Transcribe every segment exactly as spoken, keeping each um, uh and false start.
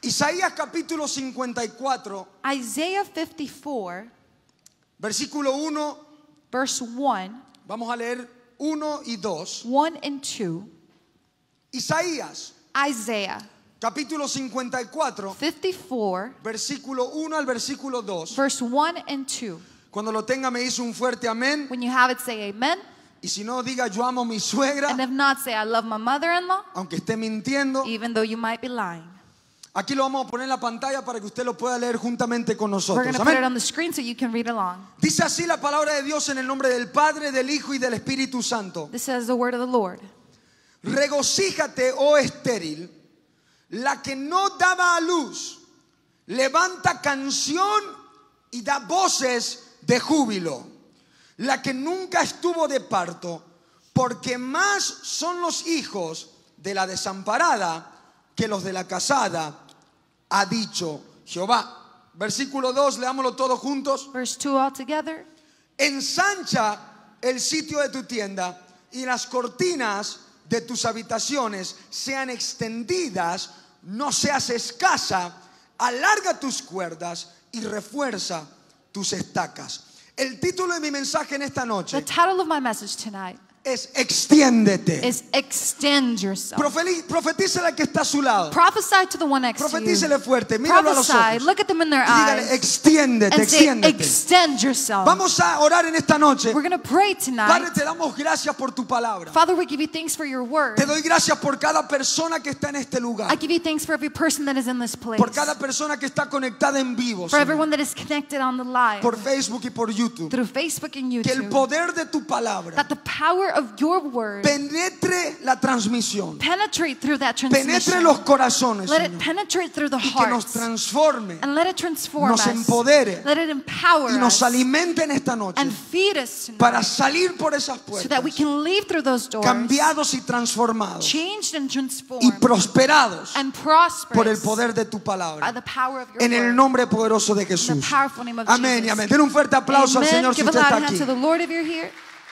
Isaías capítulo cincuenta y cuatro, Isaiah fifty-four, versículo uno, verse one, vamos a leer uno y dos. one and two. Isaías Isaiah capítulo cincuenta y cuatro, fifty-four, versículo uno al versículo dos. verse one and two. Cuando lo tenga me dice un fuerte amén. When you have it, say amen. Y si no, diga yo amo a mi suegra, And if not, say I love my mother-in-law, aunque esté mintiendo. even though you might be lying. Aquí lo vamos a poner en la pantalla para que usted lo pueda leer juntamente con We're nosotros. going to put it Amén. on the screen so you can read along. Dice así la palabra de Dios en el nombre del Padre, del Hijo y del Espíritu Santo. This says the word of the Lord. Regocíjate, oh estéril, la que no daba a luz. Levanta canción y da voces de júbilo. La que nunca estuvo de parto, porque más son los hijos de la desamparada que los de la casada, ha dicho Jehová. Versículo dos, leámoslo todos juntos. Verse two all together. Ensancha el sitio de tu tienda y las cortinas de tus habitaciones sean extendidas, no seas escasa, alarga tus cuerdas y refuerza tus estacas. El título de mi mensaje en esta The noche title of my message tonight es Extiéndete. is Extend Yourself. Profeli- Profetícele al que está a su lado. Prophesy to the one next to you. Profetícele fuerte, míralo a los Prophesy, ojos. look at them in their Y dígale, eyes extiéndete, and say, extiéndete. extend yourself. Vamos a orar en esta noche. We're going to pray Padre, tonight. te damos gracias por tu palabra. Father, we give you thanks for your word. Te doy gracias por cada persona que está en este lugar. I give you thanks for every person that is in this place. Por cada persona que está conectada en vivo, For Señor. everyone that is connected on the live. Por Facebook y por YouTube. Through Facebook and Que el YouTube. poder de tu palabra That the power of your word penetre la transmisión. penetrate through that Penetre transmission. los corazones, Let it Señor. penetrate through the Y que nos hearts. transforme And let it transform nos us. empodere Let it empower y nos us. alimente en esta noche And feed us tonight. para salir por esas So that we puertas can leave through those doors. cambiados y transformados Changed and y transformed. prosperados And prosperous. por el poder de tu By palabra. the power of your En el word. nombre poderoso de In the Jesús. powerful name of Amén y Jesus. amén. Den un fuerte aplauso al Amen. Señor si Give a usted loud está hand aquí. to the Lord if you're here.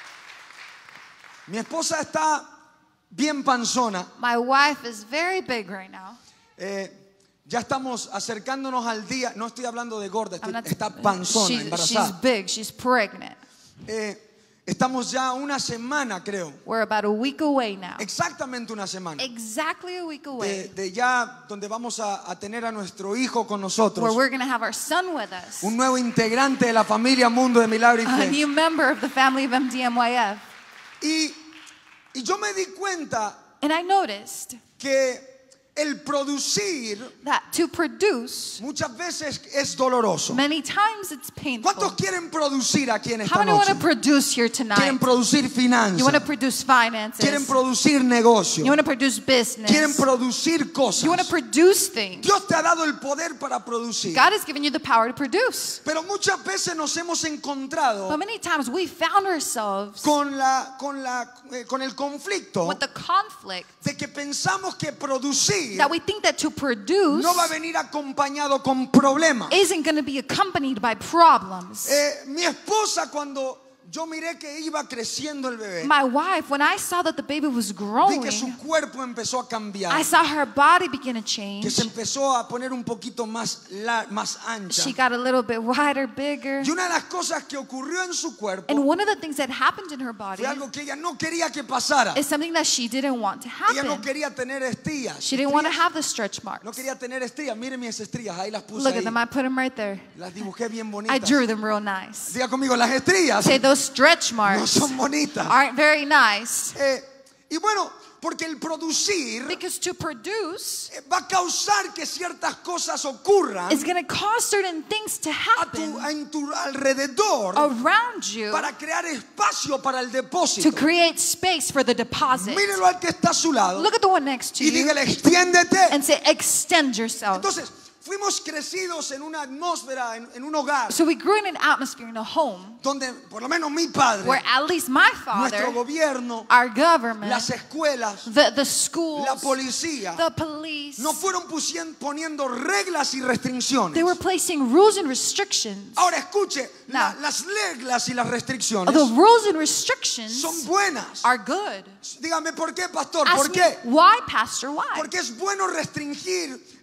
Mi esposa está bien panzona. My wife is very big right now. Eh, ya estamos acercándonos al día. No estoy hablando de gorda, estoy- I'm not- está panzona, she's, she's embarazada. big. She's pregnant. Eh, estamos ya una semana, creo. We're about a week away now. Exactamente una semana. Exactly a week De, away. de ya donde vamos a, a tener a nuestro hijo con Where nosotros. we're going to have our son with us. Un nuevo integrante de la familia Mundo de Milagro y A Fe. new member of the family of M D M Y F. Y, y yo me di cuenta And I noticed que el producir that to produce, muchas veces es doloroso. many times it's painful. ¿Cuántos quieren producir aquí en How esta many want to noche? produce here Quieren tonight? producir You finanzas. want to produce finances. Quieren producir negocios. You want to produce business. Quieren producir cosas. You want to produce things. Dios te ha dado el poder para producir. God has given you the power to produce. Pero muchas veces nos hemos encontrado But many times we found ourselves con la con la eh, con el conflicto with the conflict de que pensamos que producir that we think that to produce no va a venir acompañado con problemas. isn't going to be accompanied by problems. Eh, mi esposa, cuando yo miré que iba creciendo el bebé, My wife, when I saw that the baby was vi growing, que su cuerpo empezó a cambiar, I saw her body begin to que change. se empezó a poner un poquito más la- más ancha. She got a little bit wider, bigger. Y una de las cosas que ocurrió en su cuerpo And one of the things that happened in her body fue algo que ella no quería que pasara. is something that she didn't want to Ella no happen. quería tener estrías. She didn't want to Estrías. have the stretch marks. No quería tener estrías. Miren mis estrías, ahí las puse Look ahí. at them. I put them right there. Las dibujé bien I bonitas. drew them real nice. Diga conmigo, las estrías Say those stretch no marks son bonitas. aren't very nice. Eh, y bueno, porque el producir Because to produce eh, va a causar que ciertas cosas ocurran is going to cause certain things to a tu, happen en tu alrededor around you para crear espacio para el to depósito. create space for the deposit. Mírelo al que está a su lado Look at the one next to y you dígale, extiéndete. and say, extend yourself. Entonces, fuimos crecidos en una atmósfera, en, en un hogar, So we grew in an atmosphere in a home donde por lo menos mi padre, where at least my nuestro father, gobierno, our government, las escuelas, the, the schools, la policía, the police, no fueron pusien- poniendo reglas y restricciones. they were placing rules and restrictions. Ahora escuche, la- Now. las reglas y las restricciones The rules and restrictions son buenas. are good. Dígame por qué, pastor, Ask ¿por me, qué? why, Pastor? Why? Porque es bueno restringir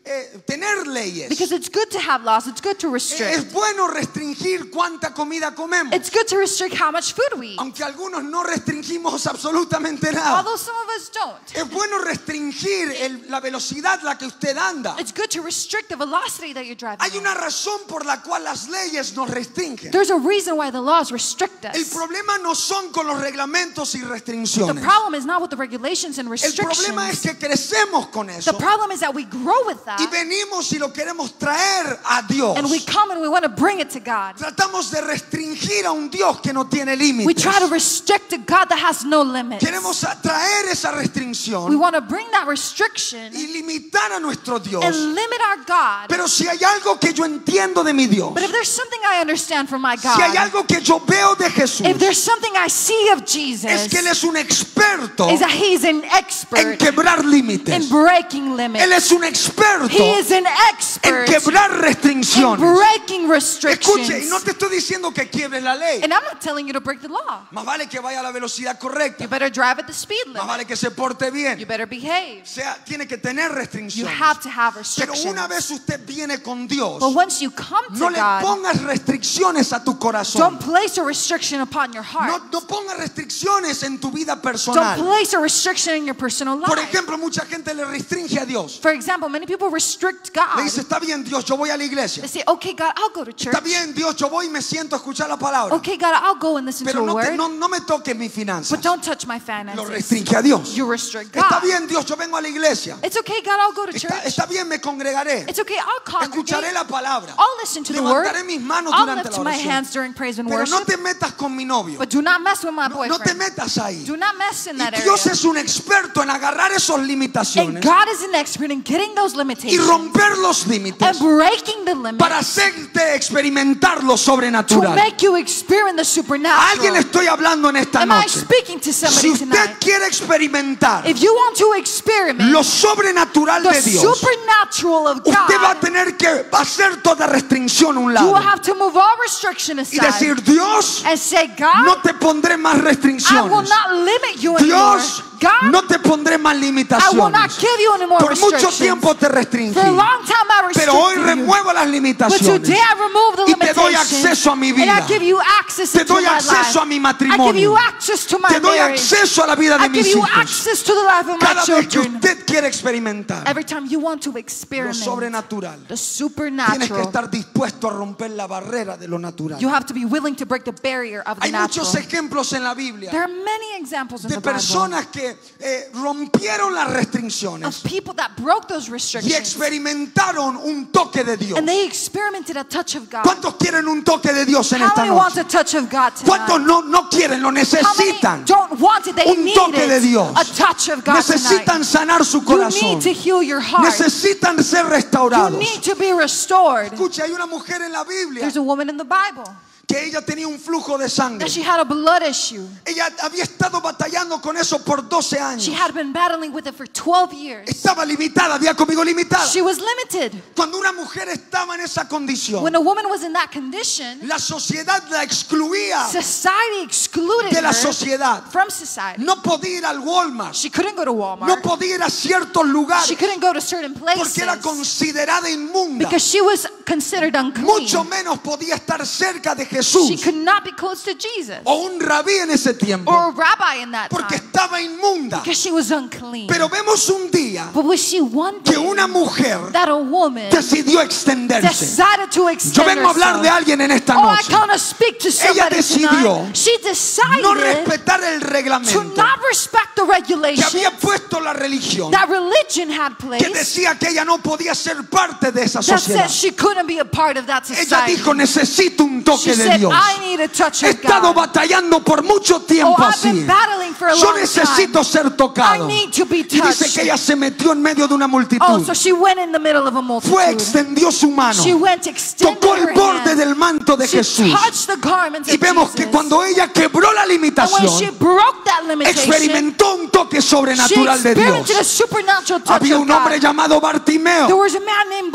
eh, tener leyes. Because it's good to have laws. It's good to restrict. Es bueno restringir cuánta comida comemos. It's good to restrict how much food we eat. Aunque algunos no restringimos absolutamente nada. Although some of us don't. Es bueno restringir el, la velocidad la que usted anda. It's good to restrict the velocity that you're driving. Hay una razón por la cual las leyes nos restringen. There's a reason why the laws restrict us. El problema no son con los reglamentos y The restricciones. problem is not with the regulations and El restrictions. problema es que crecemos con The eso problem is that we grow with y that, venimos y lo queremos traer a Dios. and we come and we want to bring it to God. Tratamos de restringir a un Dios que no tiene We límites. try to restrict a God that has no limits. Queremos traer esa We restricción want to bring that restriction y limitar a nuestro Dios. and limit our God. Pero si hay algo que yo entiendo de mi Dios, But if there's something I understand from my si hay God, algo que yo veo de Jesús, if there's something I see of es Jesus, que Él es un experto is that He's an en expert quebrar límites. in breaking Él limits. es un experto He is an en expert quebrar in restricciones. breaking Escuche, y restrictions. no te estoy diciendo que quiebres la ley. And I'm not telling you to break the law. Más vale que vaya a la velocidad correcta. You better drive at the speed Más limit. vale que se porte You bien. better behave. O sea, tiene que tener You restricciones. have to have Pero restrictions. una vez usted viene con Dios, But once you come no to le God, pongas restricciones a tu corazón. don't place a restriction upon your No, heart. no pongas restricciones en tu vida Don't personal. place a restriction in your personal Por life. ejemplo, mucha gente le restringe a Dios. For example, many people restrict Le God. dice, está bien Dios, yo voy a la iglesia. They say, okay, God, I'll go to church. Está bien Dios, yo voy y me siento a escuchar la palabra. Okay, God, I'll go and listen to Pero a no, te- word. no, no me toques mis finanzas. But don't touch my Lo finances. restringe a Dios. You restrict Está God. bien Dios, yo vengo a la iglesia. It's okay, God, I'll go to Está, church. está bien, me congregaré. It's okay, I'll Escucharé congregate. la palabra. I'll listen to the word. Levantaré mis manos I'll durante lift la my oración. hands during praise and Pero no worship. te metas con mi novio. But do not mess with my No, no te boyfriend. metas ahí. Do not mess in that Y Dios area. es un experto en agarrar esas And limitaciones God is an expert in getting those y limitations romper los límites and breaking the limits para hacerte experimentar lo to sobrenatural. make you experience the A alguien le supernatural. estoy hablando en esta Am I noche. speaking to Si somebody usted tonight? quiere experimentar If you want to experiment lo sobrenatural the de Dios, supernatural of usted va a God, tener que hacer toda restricción a un you lado will have to move all restriction y aside decir, Dios, and say, God, no te pondré más I will restricciones. not limit you anymore. Dios, God, no te pondré más I will not limitaciones. give you any more Por mucho restrictions. tiempo te restringí, For a long time I pero hoy restricted you. remuevo las But limitaciones. today I remove the Y te doy limitations acceso a mi and vida. I give you access Te into doy my acceso life. a mi I give matrimonio. you access to my Te doy marriage. acceso a la vida de I mis give you hijos. access to the life of my Cada vez que children. usted quiere experimentar Every time you want to lo experiment sobrenatural, the tienes que supernatural, estar dispuesto a romper la barrera de lo natural. you have to be willing to break the barrier of the Hay natural. muchos ejemplos en la Biblia There are many examples in de the Bible personas que eh, rompieron las of restricciones people that broke those y restrictions experimentaron un toque de Dios. and they experimented a touch of God. ¿Cuántos quieren un toque de Dios en How esta many want noche? a touch of God ¿Cuántos tonight? no, no quieren, lo How many necesitan? don't want it? They Un need toque de it. Dios. A touch of God Necesitan tonight. sanar su You corazón. need to heal your heart. Necesitan ser You restaurados. need to be restored. Escucha, hay una mujer en la Biblia There's a woman in the Bible que ella tenía un flujo de sangre. that she had a blood issue. Ella había estado batallando con eso por doce She años. had been battling with it for twelve years. Estaba limitada, había conmigo limitada. She was limited. Cuando una mujer estaba en esa condición, When a woman was in that condition, la sociedad la excluía society excluded de la her sociedad. from society. No podía ir al Walmart, She couldn't go to no Walmart. podía ir a ciertos lugares She couldn't go to certain porque era places considerada inmunda. because she was considered unclean. Mucho menos podía estar cerca de Jesús She could not be close to Jesus o un rabí en ese tiempo or a rabbi in that porque time estaba inmunda. because she was unclean. Pero vemos un día But we see one que day una mujer that a woman decidió extenderse. decided to Yo extend vengo a hablar de herself. alguien en esta Oh, I noche. want to speak to somebody decidió tonight. She No decided respetar el to reglamento not respect the que regulations había puesto la religión, that religion had que placed decía que ella no podía ser parte de esa that sociedad. said she couldn't be a part of that Ella society. dijo, necesito un toque She de said, Dios. I need a touch He of estado God. batallando por mucho Oh, tiempo I've así. been battling for a Yo long necesito time. ser tocado. I need to be Y dice touched. que ella se metió en medio de una Oh, multitud. so she went in the middle of a Fue, multitude. extendió su mano. She went, extended Tocó el her borde hand. del manto de She Jesús. touched the garments Y of vemos Jesus. que cuando ella quebró la And when she limitación, broke that limitation, experimentó un toque she sobrenatural de Dios. experienced a supernatural touch Había of un hombre God. llamado There Bartimeo was a man named que Bartimaeus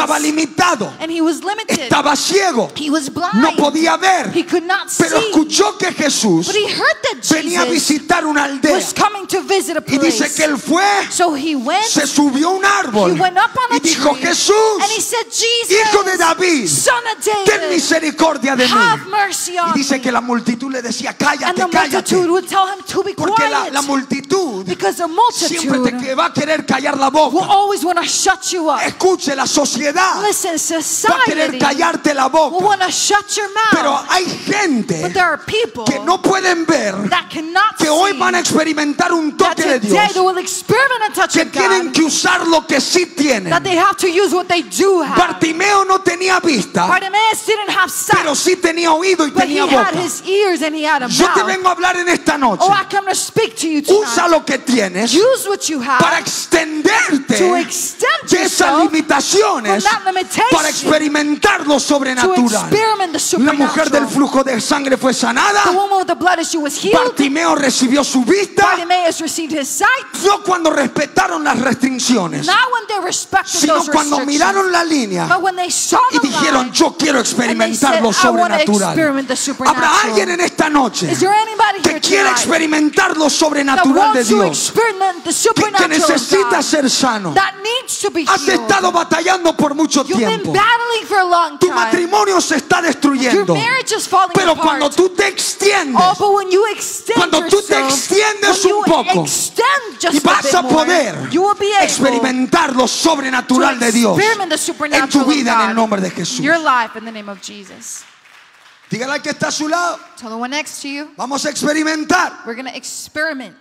estaba limitado, And he was limited. estaba ciego, He was blind. no podía ver, He could not pero see. escuchó que Jesús But he heard that venía a Jesus visitar una aldea was coming to visit a y dice place. que él fue, So he went. se subió a un árbol He went up on y a dijo: tree. Jesús, And he said, Jesus, hijo de David, son of ten David, misericordia de have mí. mercy Y on dice me. que la multitud le decía: And cállate, the multitude cállate, would tell him to be porque la, quiet. la multitud Because the siempre te multitude que va a querer callar la will boca. always want to shut you up. Escuche, la sociedad Listen, va a querer society callarte la will boca, want to shut your pero mouth. hay gente But there are people que no pueden ver that cannot que hoy see van a experimentar un that toque de today Dios, they will experiment a touch que of tienen God, que usar lo que sí tienen. that they have to use what they do have. Bartimeo no tenía vista, Bartimaeus didn't have pero sight, sí tenía oído y but he tenía had boca. his ears and he had a Yo te mouth. vengo a hablar en esta noche. Oh, I come to speak to you Usa tonight. lo que tienes Use what you para have extenderte to extend de esas yourself limitaciones from that limitation para experimentar lo to sobrenatural. experiment the La mujer del supernatural. flujo de sangre fue The sanada. woman with the blood issue was healed. Bartimeo recibió su vista. Bartimaeus received his sight. No cuando respetaron las restricciones, Not when they respected sino those cuando restrictions, miraron la línea but when they saw y the dijeron: line, yo quiero and they experimentar said, lo I want to sobrenatural. experiment the Habrá supernatural. alguien en esta noche Is there anybody que here quiere tonight experimentar lo that sobrenatural de wants to Dios, experiment the que, que supernatural of necesita God, ser sano? that needs to be Has healed? estado batallando por mucho You've been tiempo. battling for a long Tu time. matrimonio se está Your destruyendo. marriage is falling Pero apart. cuando tú te extiendes Oh, but when you extend Cuando tú te yourself, extiendes when un you poco, extend just y a vas bit a more, poder you will be able experimentar lo sobrenatural to de Dios experiment the en supernatural tu of vida en God el nombre de Jesús. in your life in the name of Jesus. Dígale al que está a su lado: Tell the one next to you, vamos a experimentar. we're going to experiment.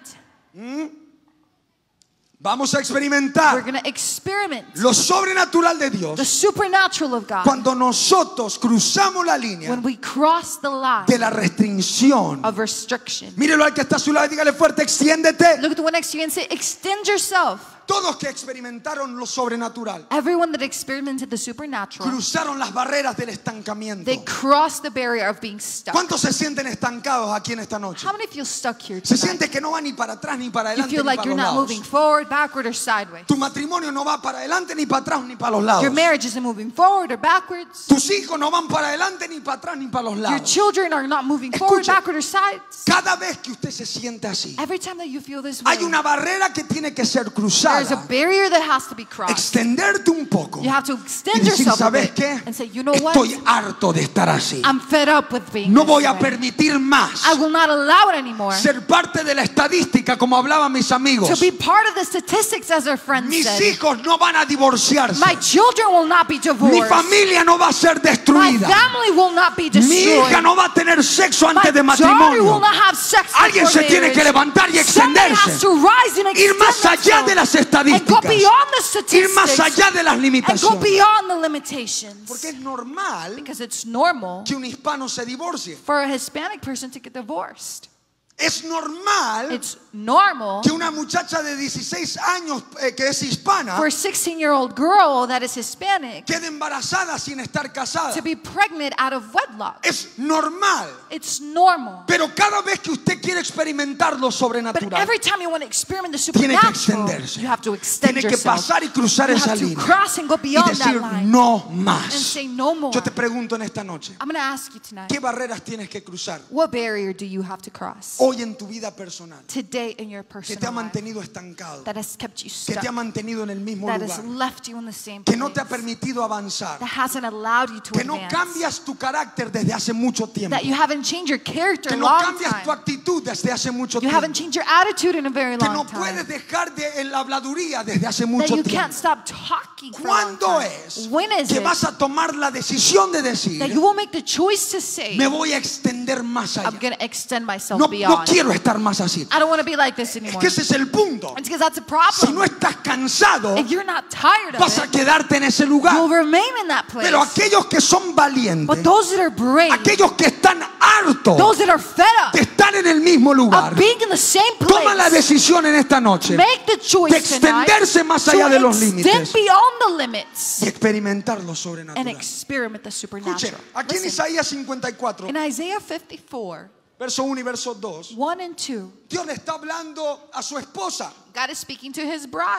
Vamos a We're experimentar going to experiment lo sobrenatural de the Dios supernatural of God cuando nosotros cruzamos la línea when we cross the line de la restricción. of restriction. Mírelo al que está a su lado y dígale fuerte: extiéndete. Look at the one next to you and say, extend yourself. Todos que experimentaron lo sobrenatural Everyone that experimented the supernatural, cruzaron las barreras del estancamiento. they crossed the barrier of being stuck. ¿Cuántos se sienten estancados aquí en esta noche? How many feel stuck here Se tonight? siente que no va ni para atrás ni para You adelante feel ni like para you're los not lados. moving forward, backward, or sideways. Tu matrimonio no va para adelante ni para atrás ni para los lados. Your marriage isn't moving forward or backwards. Tus hijos no van para adelante ni para atrás ni para los Your lados. children are not moving forward, Escuche. backward, or sides. Cada vez que usted se siente así, Every time that you feel this way, hay una barrera que tiene que ser there's a cruzada. barrier that has to be crossed. Extenderte un poco You have to y extend decir: yourself a ¿sabes bit qué? and say, you know what? Estoy harto de estar así. I'm fed up with being No this voy a way. permitir más I will not allow it anymore ser parte de la estadística, como hablaban mis to amigos. be part of the statistics, as our friends Mis said. hijos no van a divorciarse. My children will not be Mi divorced. familia no va a ser My destruida. family will not be Mi destroyed. hija no va a tener sexo My antes de daughter will matrimonio. not have sex Alguien before se tiene que marriage. levantar y Somebody extenderse. has to rise and Ir extend más allá de las themselves and go estadísticas. beyond the Ir más statistics allá de las and go limitaciones. beyond the limitations. Porque es normal Because it's normal que un hispano se divorcie. for a Hispanic person to get divorced. Es normal It's normal que una muchacha de dieciséis años eh, que es hispana for a sixteen-year-old girl that is Hispanic quede embarazada sin estar casada. to be pregnant out of wedlock. Es normal. It's normal. Pero cada vez que usted quiere experimentar lo But sobrenatural, every time you want to experiment the tiene que supernatural, extenderse. you have to extend Tiene que yourself. pasar y cruzar You esa have to línea cross and go y beyond that decir line no and más. say no more. Yo te pregunto en esta noche, I'm going to ask you tonight, ¿qué barreras tienes que cruzar what barrier do you have to cross hoy en tu vida personal today in your que te ha personal life mantenido estancado, that has kept you que te ha stuck, mantenido en el mismo that has lugar, left you in the same que no te ha place, permitido avanzar, that hasn't allowed you to que no advance, cambias tu carácter desde hace mucho tiempo, that you haven't changed your character que in a no long cambias tu time, actitud desde hace mucho you tiempo, haven't changed your attitude in a very que long no time, puedes dejar de en la habladuría desde hace that mucho you tiempo. can't stop talking for a long ¿Cuándo time. es When is que it vas a tomar la decisión de decir, that you will make the choice to say, me voy a extender más I'm allá? going to extend myself No, no beyond. quiero estar más así. I don't want to be like this Es anymore. que ese es el punto. It's because that's a Si problem. no estás cansado, If you're not tired of vas a it, quedarte en ese you'll lugar. remain in that place. Pero aquellos que son valientes, But those that are brave, aquellos que están hartos those that are fed up de estar en el mismo lugar, of being in the same toma la place, decisión en esta noche make the de choice tonight extenderse más allá de to los extend límites beyond the limits y experimentar lo and sobrenatural. experiment the Escuche, supernatural. aquí en Listen, Isaías cincuenta y cuatro, in Isaiah fifty-four, verso uno y verso dos, one and two, Dios le está hablando a su esposa. God is speaking to his bride.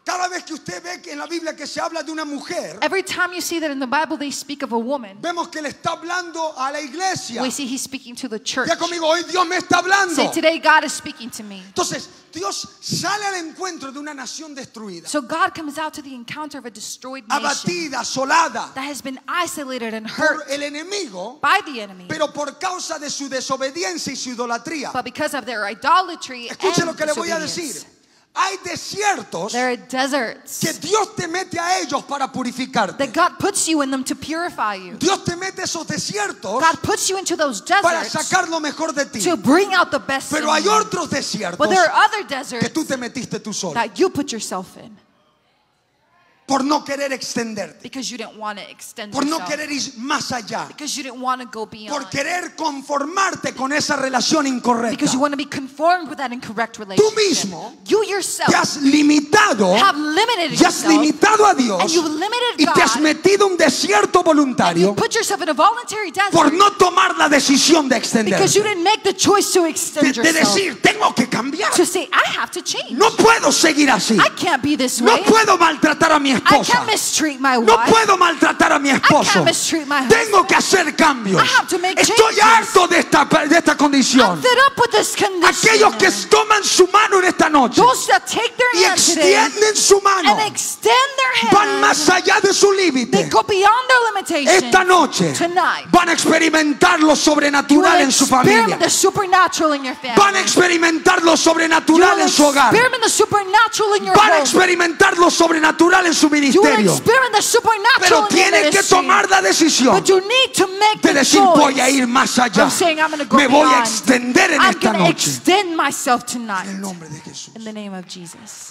Cada vez que usted ve que en la Biblia que se habla de una mujer, Every time you see that in the Bible they speak of a woman, vemos que le está hablando a la iglesia. we see he's speaking to the church. Ya conmigo, hoy Dios me está hablando. Say, today God is speaking to me. Entonces, Dios sale al encuentro de una nación destruida, So God comes out to the encounter of a destroyed nation abatida, asolada that has been isolated and por hurt el enemigo, by the enemy. pero por causa de su desobediencia y su idolatría. But because of their idolatry Escuche and lo que le voy a disobedience, decir. Hay desiertos there are deserts que Dios te mete a ellos para purificarte. that God puts you in them to purify you. Dios te mete esos desiertos God puts you into those para deserts sacar lo mejor de ti. to bring out the best in Pero hay you. otros desiertos But there are other que deserts tú te metiste tú solo that you put yourself in por no querer extenderte, because you didn't want to extend por no yourself, querer ir más allá, because you didn't want to go beyond, por querer conformarte con esa relación incorrecta. because you want to be conformed with that incorrect relationship. mismo You yourself Te has limitado have limited y has yourself limitado a Dios and you've limited y te has God metido un desierto and you voluntario put yourself in a voluntary por desert no tomar la decisión de because you extender, didn't make the choice to de, extend de yourself, decir, tengo que cambiar. to say, I have to change. No puedo seguir así. I can't be this No way. puedo maltratar a mi I esposa. can't mistreat my No wife. puedo maltratar a mi I esposo. can't mistreat my Tengo husband. que hacer cambios. I have to make Estoy changes. harto de esta, de esta I'm condición. fed up with this condition. Aquellos que toman su mano en esta noche Those that take their y hand today extienden su mano and extend their van hand, más allá de su they límite. go beyond their limitations. Esta noche Tonight, van a experimentar lo you sobrenatural will en su familia. experiment the supernatural in your family. Van a experimentar lo You sobrenatural will en su hogar. experiment the supernatural in your Van a home. experimentar lo sobrenatural en su You will ministerio. experiment the supernatural Pero in your tiene que ministry. tomar la decisión But you need to make de the decir, choice voy a ir más allá. of saying, I'm going to go Me voy a beyond. extender en I'm esta going to noche. extend myself tonight. En el nombre de Jesús. In the name of Jesus.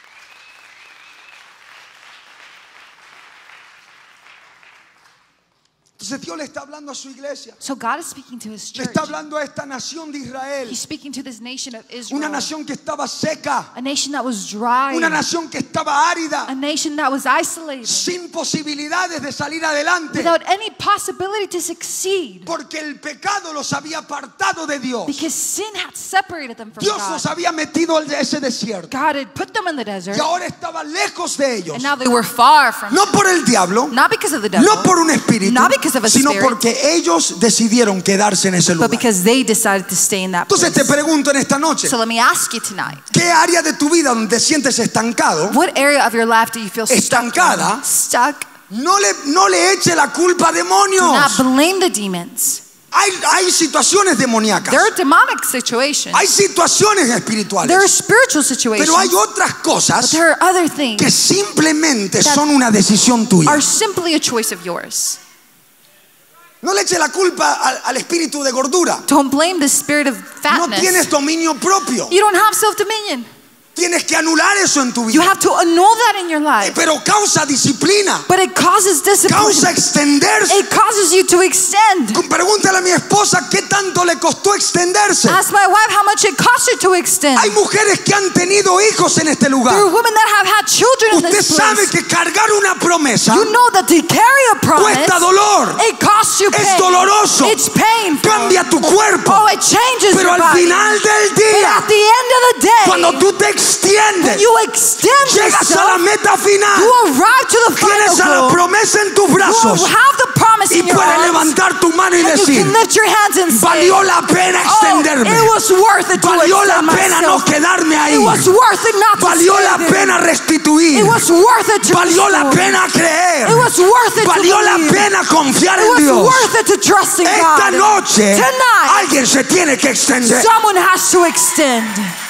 Entonces Dios le está hablando a su iglesia. So God is speaking to his Le church. está hablando a esta nación de Israel. He's speaking to this nation of Israel. Una nación que estaba seca. A nation that was dry. Una nación que estaba árida. A nation that was isolated. Sin posibilidades de salir adelante. Without any possibility to succeed. Porque el pecado los había apartado de Dios. Because sin had separated them from Dios God. los había metido en ese desierto. God had put them in the desert. Y ahora estaba lejos de ellos. And now they were far from No por el diablo. Not because of the devil. No por un espíritu. Not because of a Sino spirit. porque ellos decidieron quedarse en ese But lugar. because they decided to stay in that Entonces te place. pregunto en esta noche. So let me ask you tonight. ¿Qué área de tu vida donde te sientes estancado? What area of your life do you feel stuck Estancada. in? Stuck? No le, no le eche la culpa a Do demonios. not blame the demons. Hay, hay situaciones demoníacas. There are demonic situations. Hay situaciones There are espirituales. spiritual situations. Pero hay otras But cosas there are other things que simplemente that son una decisión tuya. are simply a choice of yours. No le eche la culpa al, al espíritu de gordura. Don't blame the spirit of No fatness. tienes dominio propio. You don't have self-dominion. Tienes que anular eso en tu You vida. have to annul that in your life. Pero causa disciplina. But it causes discipline. Causa extenderse. It causes you to extend. Pregúntale a mi esposa qué tanto le costó extenderse. Ask my wife how much it cost her to extend. Hay mujeres que han tenido hijos en este lugar. There are women that have had children in Usted this sabe place. que cargar una promesa You know that to carry a promise, cuesta dolor. it costs you Es pain. doloroso. It's painful. Cambia tu cuerpo. Oh, it changes Pero your al body. final del But día, at the end of the day, cuando tú te when extiendes, you extend llegas a la yourself, meta final. you arrive to the final Tienes a la goal. promesa en tus You brazos have the promise y in your puedes arms. levantar tu mano y And you decir, can lift your hands and say, valió la pena oh, extenderme. it was worth it to Valió la extend pena no myself. quedarme ahí. It was worth it not to Valió stay la there. pena restituir. It was worth it to Valió la restore. pena creer. It was worth it Valió to la believe. pena confiar It en was Dios. worth it to trust in Esta God. noche Tonight, alguien se tiene que extender. someone has to extend.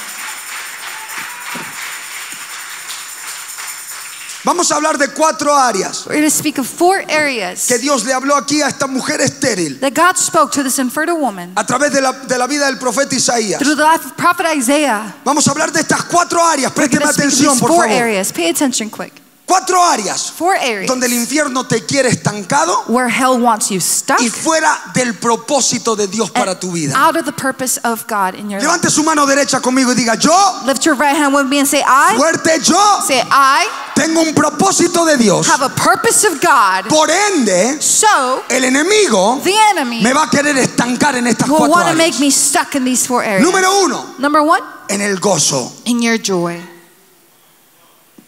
Vamos a hablar de cuatro áreas We're going to speak of four areas que Dios le habló aquí a esta mujer estéril that God spoke to this infertile woman a través de la, de la vida del profeta Isaías. through the life of prophet Isaiah. Vamos a hablar de estas cuatro áreas. We're Présteme going to speak of atención, these por four favor. areas. Pay attention quick. Cuatro áreas Four areas donde el infierno te quiere estancado where hell wants you stuck y fuera del propósito de Dios para and tu vida. out of the purpose of God in your life. Levante su mano derecha conmigo y diga, yo, Lift your right hand with me and say, I. fuerte yo, Say, I tengo un propósito de Dios. have a purpose of God. Por ende, So, el enemigo the enemy me va a querer estancar en estas will cuatro want to áreas. make me stuck in these four areas. Número uno, Number one, en el gozo. in your joy.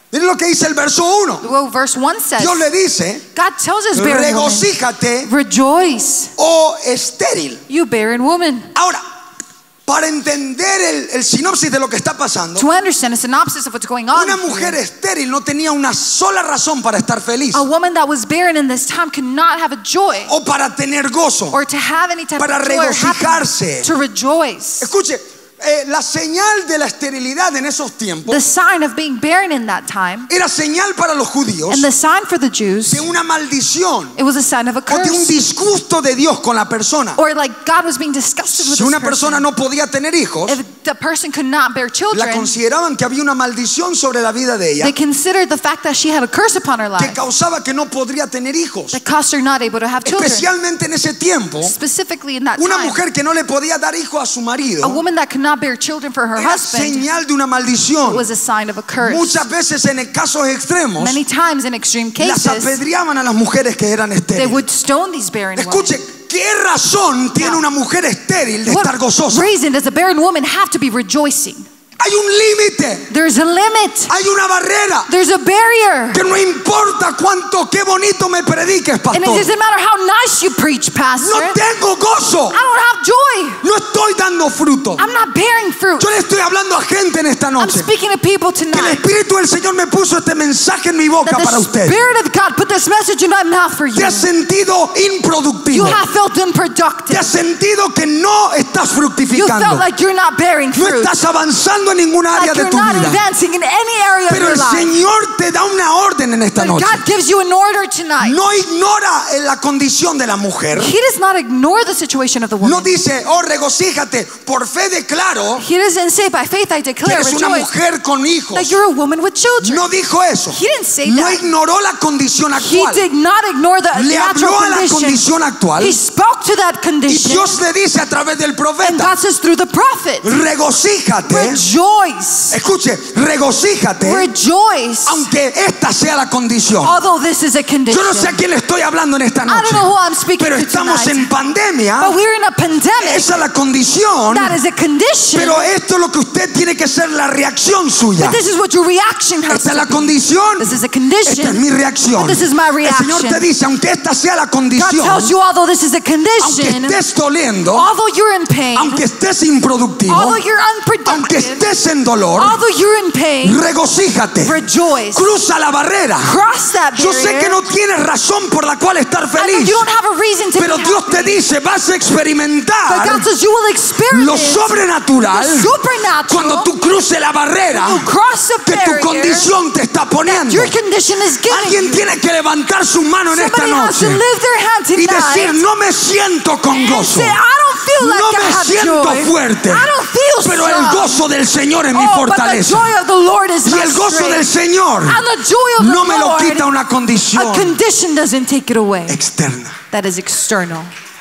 Miren lo que dice el verso uno. Well, verse one says, Dios le dice, God tells us, barren woman, regocíjate, rejoice, oh estéril. you barren woman. Ahora, para entender el, el sinopsis de lo que está pasando, To understand a synopsis of what's going on, una mujer estéril no tenía una sola razón para estar feliz a woman that was barren in this time could not have a joy o para tener gozo, or to have any type para of joy or happiness, regocijarse. to rejoice. Escuche, eh, la señal de la esterilidad en esos tiempos The sign of being barren in that time era señal para los judíos and the sign for the Jews, de una maldición it was a sign of a o de un curse, disgusto de Dios con la persona. or like God was being disgusted with Si this una persona person. no podía tener hijos, If the person could not bear la children, consideraban que había una maldición sobre la vida de ella they considered the fact that she had a curse upon her que life causaba que no podría tener hijos. that caused her not able to have children. Especialmente en ese tiempo, Specifically in that una time, mujer que no le podía dar hijo a su a marido woman that could not bear children for her era husband señal de una maldición. was a sign of a curse. Muchas veces en casos extremos Many times in extreme las cases, apedreaban a las mujeres que eran they estériles. would stone these barren women. Escuche, ¿qué razón tiene una mujer estéril de estar What gozosa? reason does a barren woman have to be rejoicing? Hay un límite, There's a limit. hay una barrera. There's a barrier. Que no importa cuánto, qué bonito me prediques, And it pastor. doesn't matter how nice you preach, Pastor. No tengo gozo, I don't have joy. no estoy dando fruto. I'm not bearing fruit. Yo le estoy hablando a gente en esta I'm noche. speaking to people Que el tonight. Espíritu del Señor me puso este mensaje en mi boca That para the usted. Spirit of God put this message in my mouth for you. Te has sentido You improductivo. have felt Te unproductive. has sentido que no estás You fructificando. felt like you're not bearing No fruit. estás avanzando en ninguna área Like de you're tu not vida. advancing in any area of Pero your el life. Señor te da una orden en esta But noche. God gives you an order tonight. No ignora en la condición de la mujer. He does not ignore the situation of the No woman. dice, oh, regocíjate, por fe declaro He doesn't say, by faith I que declare, eres una rejoice, mujer con hijos. that you're a woman with children. No dijo eso. He didn't say No that. ignoró la condición He actual. did not ignore the Le natural habló a la condition. condición actual. He spoke to that Y condition. Dios le dice a través del And profeta, God says through the prophet, regocíjate. rejoice. Escuche, regocíjate, Rejoice. aunque esta sea la condición. Although this is a condition. Yo no sé a quién le estoy hablando en esta I don't noche, know who I'm speaking pero to estamos tonight. en pandemia. But we're in a pandemic. Esa es la condición. That is a condition. Pero esto es lo que usted tiene que ser la reacción suya. But this is what your reaction has Esta es to la be. condición. This is a Esta condition. es mi reacción. This is my El Señor reaction. te dice, aunque esta sea la God condición, tells you, although this is a aunque condition, estés doliendo, although you're in pain, aunque estés improductivo, although you're aunque unproductive, estés en dolor, although you're in pain, regocíjate. rejoice. Cruza la barrera. Cross that Yo sé que barrier. no tienes razón por la cual estar I know feliz, you don't have a reason to pero be Dios te happy. dice, vas a But experimentar God says you will experience lo sobrenatural the supernatural cuando tú cruces la barrera you cross a que tu barrier condición te está that poniendo. your condition is giving Alguien you. tiene que levantar su mano en esta Somebody has to noche lift their hand y decir, tonight no me siento con and gozo, say, I don't feel like no I me have siento joy. fuerte, I don't feel pero el strong. gozo del Señor es mi Oh, but the fortaleza. joy of the Lord is Y my el gozo strength. del Señor And the joy of no the me lo Lord, quita una a condición condition doesn't take it away. externa. That is external.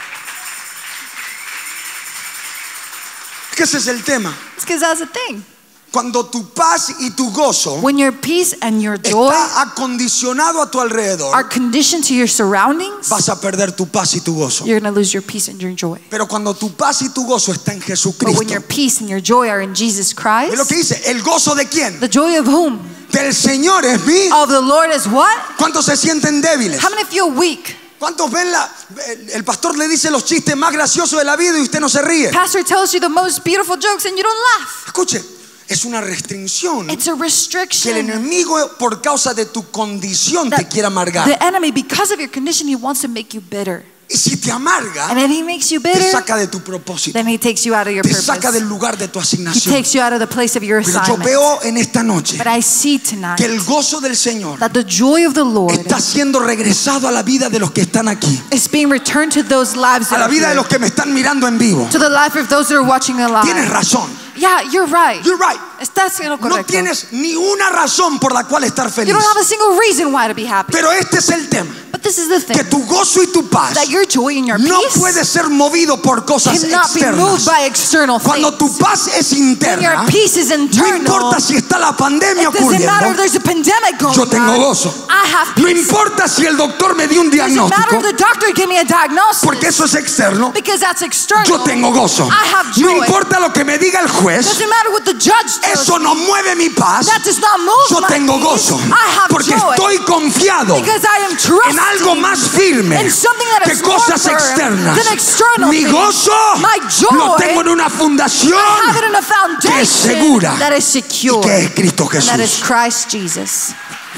Que ese es el tema. It's because that's the thing. Cuando tu paz y tu gozo When your peace and your joy está acondicionado a tu alrededor, are conditioned to your surroundings, vas a perder tu paz y tu gozo. you're going to lose your peace and your joy. Pero cuando tu paz y tu gozo está en But when Jesucristo, your peace and your joy are in Jesus es lo que Christ, dice, el gozo de quién? the joy of whom? Del Señor es mi. Of the Lord is what? ¿Cuántos se sienten débiles? How many feel weak? ¿Cuántos ven la, el, el pastor le dice los chistes más graciosos de la vida y usted no se ríe? Pastor tells you the most beautiful jokes and you don't laugh. Escuche, es una restricción It's a que el restriction. enemigo por causa de tu condición te That quiere amargar. the enemy, because of your condition, he wants to make you bitter. Y si te amarga, And then he makes you te bitter, saca de tu propósito, then he takes you out of your te saca purpose. del lugar de tu He asignación. takes you out of the place of your Pero yo assignment. veo en esta noche But I see tonight que el gozo del Señor that the joy of the Lord está siendo regresado a la vida de los que están aquí, is being returned to those lives a that la are vida de here, los que me están mirando en vivo. to the life of those that are watching Tienes alive. razón. Yeah, you're right. You're right. Estás en lo No correcto. tienes ni una razón por la cual estar You feliz. don't have a single reason why to be happy. Pero este es el tema. But this is the thing, que tu gozo y tu paz that your joy and your no peace puede ser movido por cosas cannot be moved externas. by external Cuando tu things. paz es When interna, your peace is no internal, importa si está la pandemia it doesn't matter if ocurriendo, there's a pandemic going yo tengo on. gozo. I have No peace. importa si el doctor me dio un It doesn't matter diagnóstico, if the doctor gave me a diagnosis, porque eso es externo, because that's external. yo tengo gozo. I have No joy. importa lo que me diga el juez, Doesn't matter what the judge tells eso no mueve mi paz. That does not move Yo my tengo peace. gozo, I have porque joy estoy confiado because I am en trusting algo más firme in something that que is more cosas firm externas. than external Mi things. gozo My joy, lo tengo en una fundación I have it in a que es foundation segura that is y secure, que es Cristo and that is Jesús. Christ Jesus.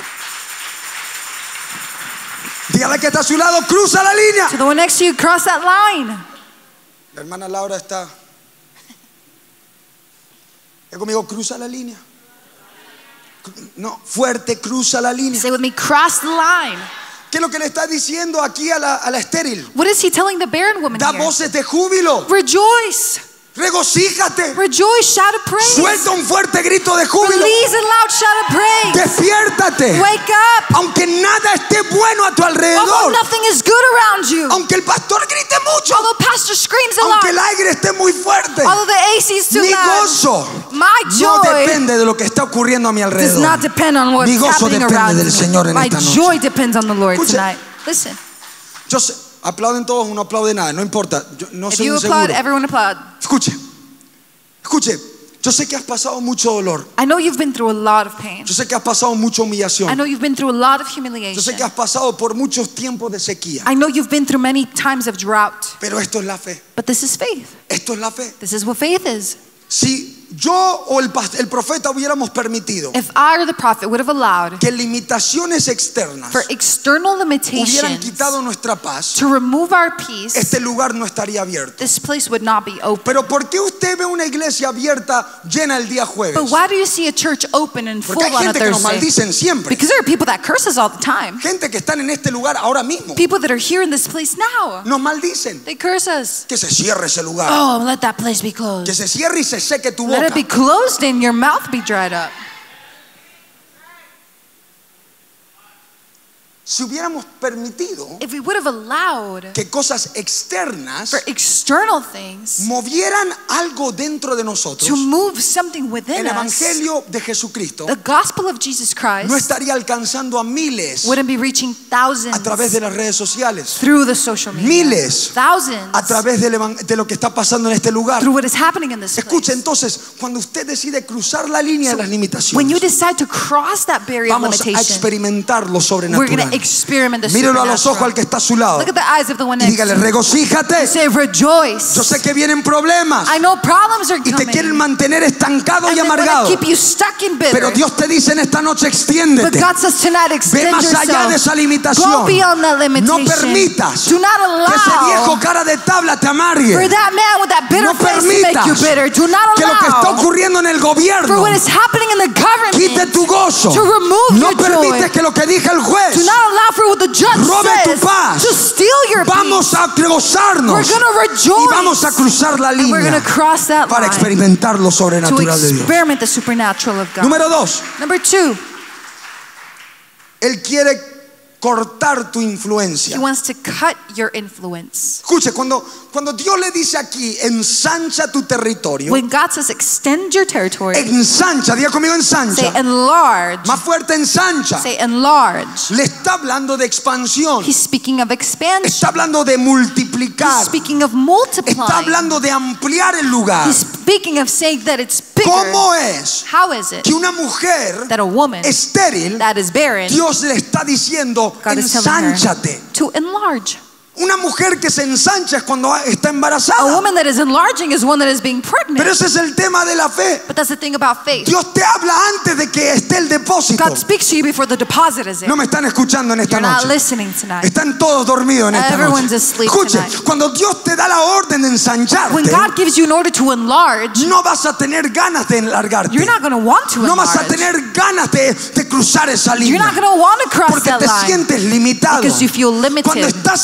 Dígale que está a su lado, cruza la línea. To the one next to you, cross that line. La hermana Laura está. Es conmigo, cruza la línea. No, fuerte, cruza la línea. Say with me, cross the line. ¿Qué es lo que le está diciendo aquí a la, a la estéril? What is he telling the barren woman Da here? voces de júbilo. Rejoice. Regocíjate. Rejoice, shout a praise. Suelta un fuerte grito de júbilo. Release a loud shout of praise. Despiértate. Wake up. Aunque nada esté bueno a tu Although alrededor. nothing is good around you. Aunque el pastor grite mucho. Although pastor screams a Aunque el lot. aire esté muy fuerte. Although the A C is too Mi loud. gozo My no joy depende de lo que está ocurriendo a mi does alrededor. not depend on what's Mi gozo happening depende around del me. Señor en My esta noche. joy depends on the Lord Escuche. tonight. Listen, Yo sé, aplauden todos o no aplauden nada, no importa. Yo no if soy you un applaud, seguro. everyone applaud. Escuche, escuche. Yo sé que has pasado mucho dolor. I know you've been through a lot of pain. Yo sé que has pasado mucha I humillación. know you've been through a lot of Yo sé humiliation. que has pasado por muchos tiempos de sequía. I know you've been through many times of drought. Pero esto es la fe. But this is faith. Esto es la fe. This is what faith is. Si yo o el, pas- el profeta hubiéramos permitido If I or the prophet would have allowed que limitaciones externas for external hubieran limitations quitado nuestra paz, to remove our peace, este lugar no estaría abierto. this place would not be open. Pero ¿por qué usted ve una iglesia abierta llena el día jueves? But why do you see a church open and full Porque hay on a gente que nos Thursday? maldicen siempre. Because there are people that curse us all the time. Gente que están en este lugar ahora mismo. People that are here in this place now, Nos maldicen. they curse us. Que se cierre ese lugar. Oh, let that place be Que closed. se cierre y se seque tu Let boca. it be closed and your mouth be dried up. Si hubiéramos permitido If we would have allowed que cosas externas for external things movieran algo dentro de nosotros, to move something within el us, evangelio de Jesucristo the gospel of Jesus no Christ estaría alcanzando a miles wouldn't be reaching thousands a través de las redes sociales, through the social media. miles Thousands a través del evan- de lo que está pasando en este lugar. through what is happening in this Escuche, place. entonces, cuando usted decide cruzar la línea de las When you limitaciones, decide to cross that barrier of vamos a limitation, experimentar lo we're going to sobrenatural. experiment the Míralo a los ojos al supernatural. que está a su lado Look at the eyes of the one y next dígale, to you. regocíjate. Say, rejoice. Yo sé que vienen problemas I know problems are y te coming. quieren mantener estancado And y they want to amargado. keep you stuck in bitter. Pero Dios te dice en esta noche, But extiéndete. God says tonight, Ve extend más allá de esa yourself. limitación. Go beyond that No limitation. permitas Do not que ese viejo allow cara de tabla te amargue. for that man with that bitter No face to make you permitas bitter. Do not que lo que está allow ocurriendo en el for gobierno what is happening in the quite government tu gozo. to remove No your joy. permites que lo que diga el Do juez not allow for what the judge robe tu says paz. to steal your Vamos peace. a gozarnos We're going to rejoice. y vamos a cruzar la And we're going línea to cross that para line experimentar lo to sobrenatural de Dios. experiment the supernatural of God. Número dos, Number two, Él quiere cortar tu he influencia. wants to cut your influence. Escuche, cuando, cuando Dios le dice aquí, ensancha tu territorio, When God says extend your territory, ensancha, diga conmigo say ensancha, enlarge. más fuerte ensancha, Say enlarge. le está hablando de expansión, He's speaking of expansion. está hablando de multiplicar, He's speaking of está multiplying. hablando de ampliar el lugar. He's speaking of saying that it's bigger. ¿Cómo es How is it que una mujer that a woman estéril, that is barren, Dios le está diciendo, God is telling her ensánchate? to enlarge? Una mujer que se ensancha es cuando está A embarazada. woman that is enlarging is one that is being pregnant. Pero ese es el tema de la fe. But that's the thing about faith. Dios te habla antes de que esté el depósito. God speaks to you before the deposit is in. No me están escuchando en esta You're not noche. listening tonight. Están todos dormidos en esta Everyone's noche. asleep Escuche, tonight. cuando Dios te da la orden de When ensancharte, God gives you an order to enlarge, no vas a tener ganas de enlargarte. you're not going to want to No vas a enlarge. tener ganas de, de cruzar esa You're línea. not going to want to cross Porque that te line sientes limitado. because you feel limited. Cuando estás en cierta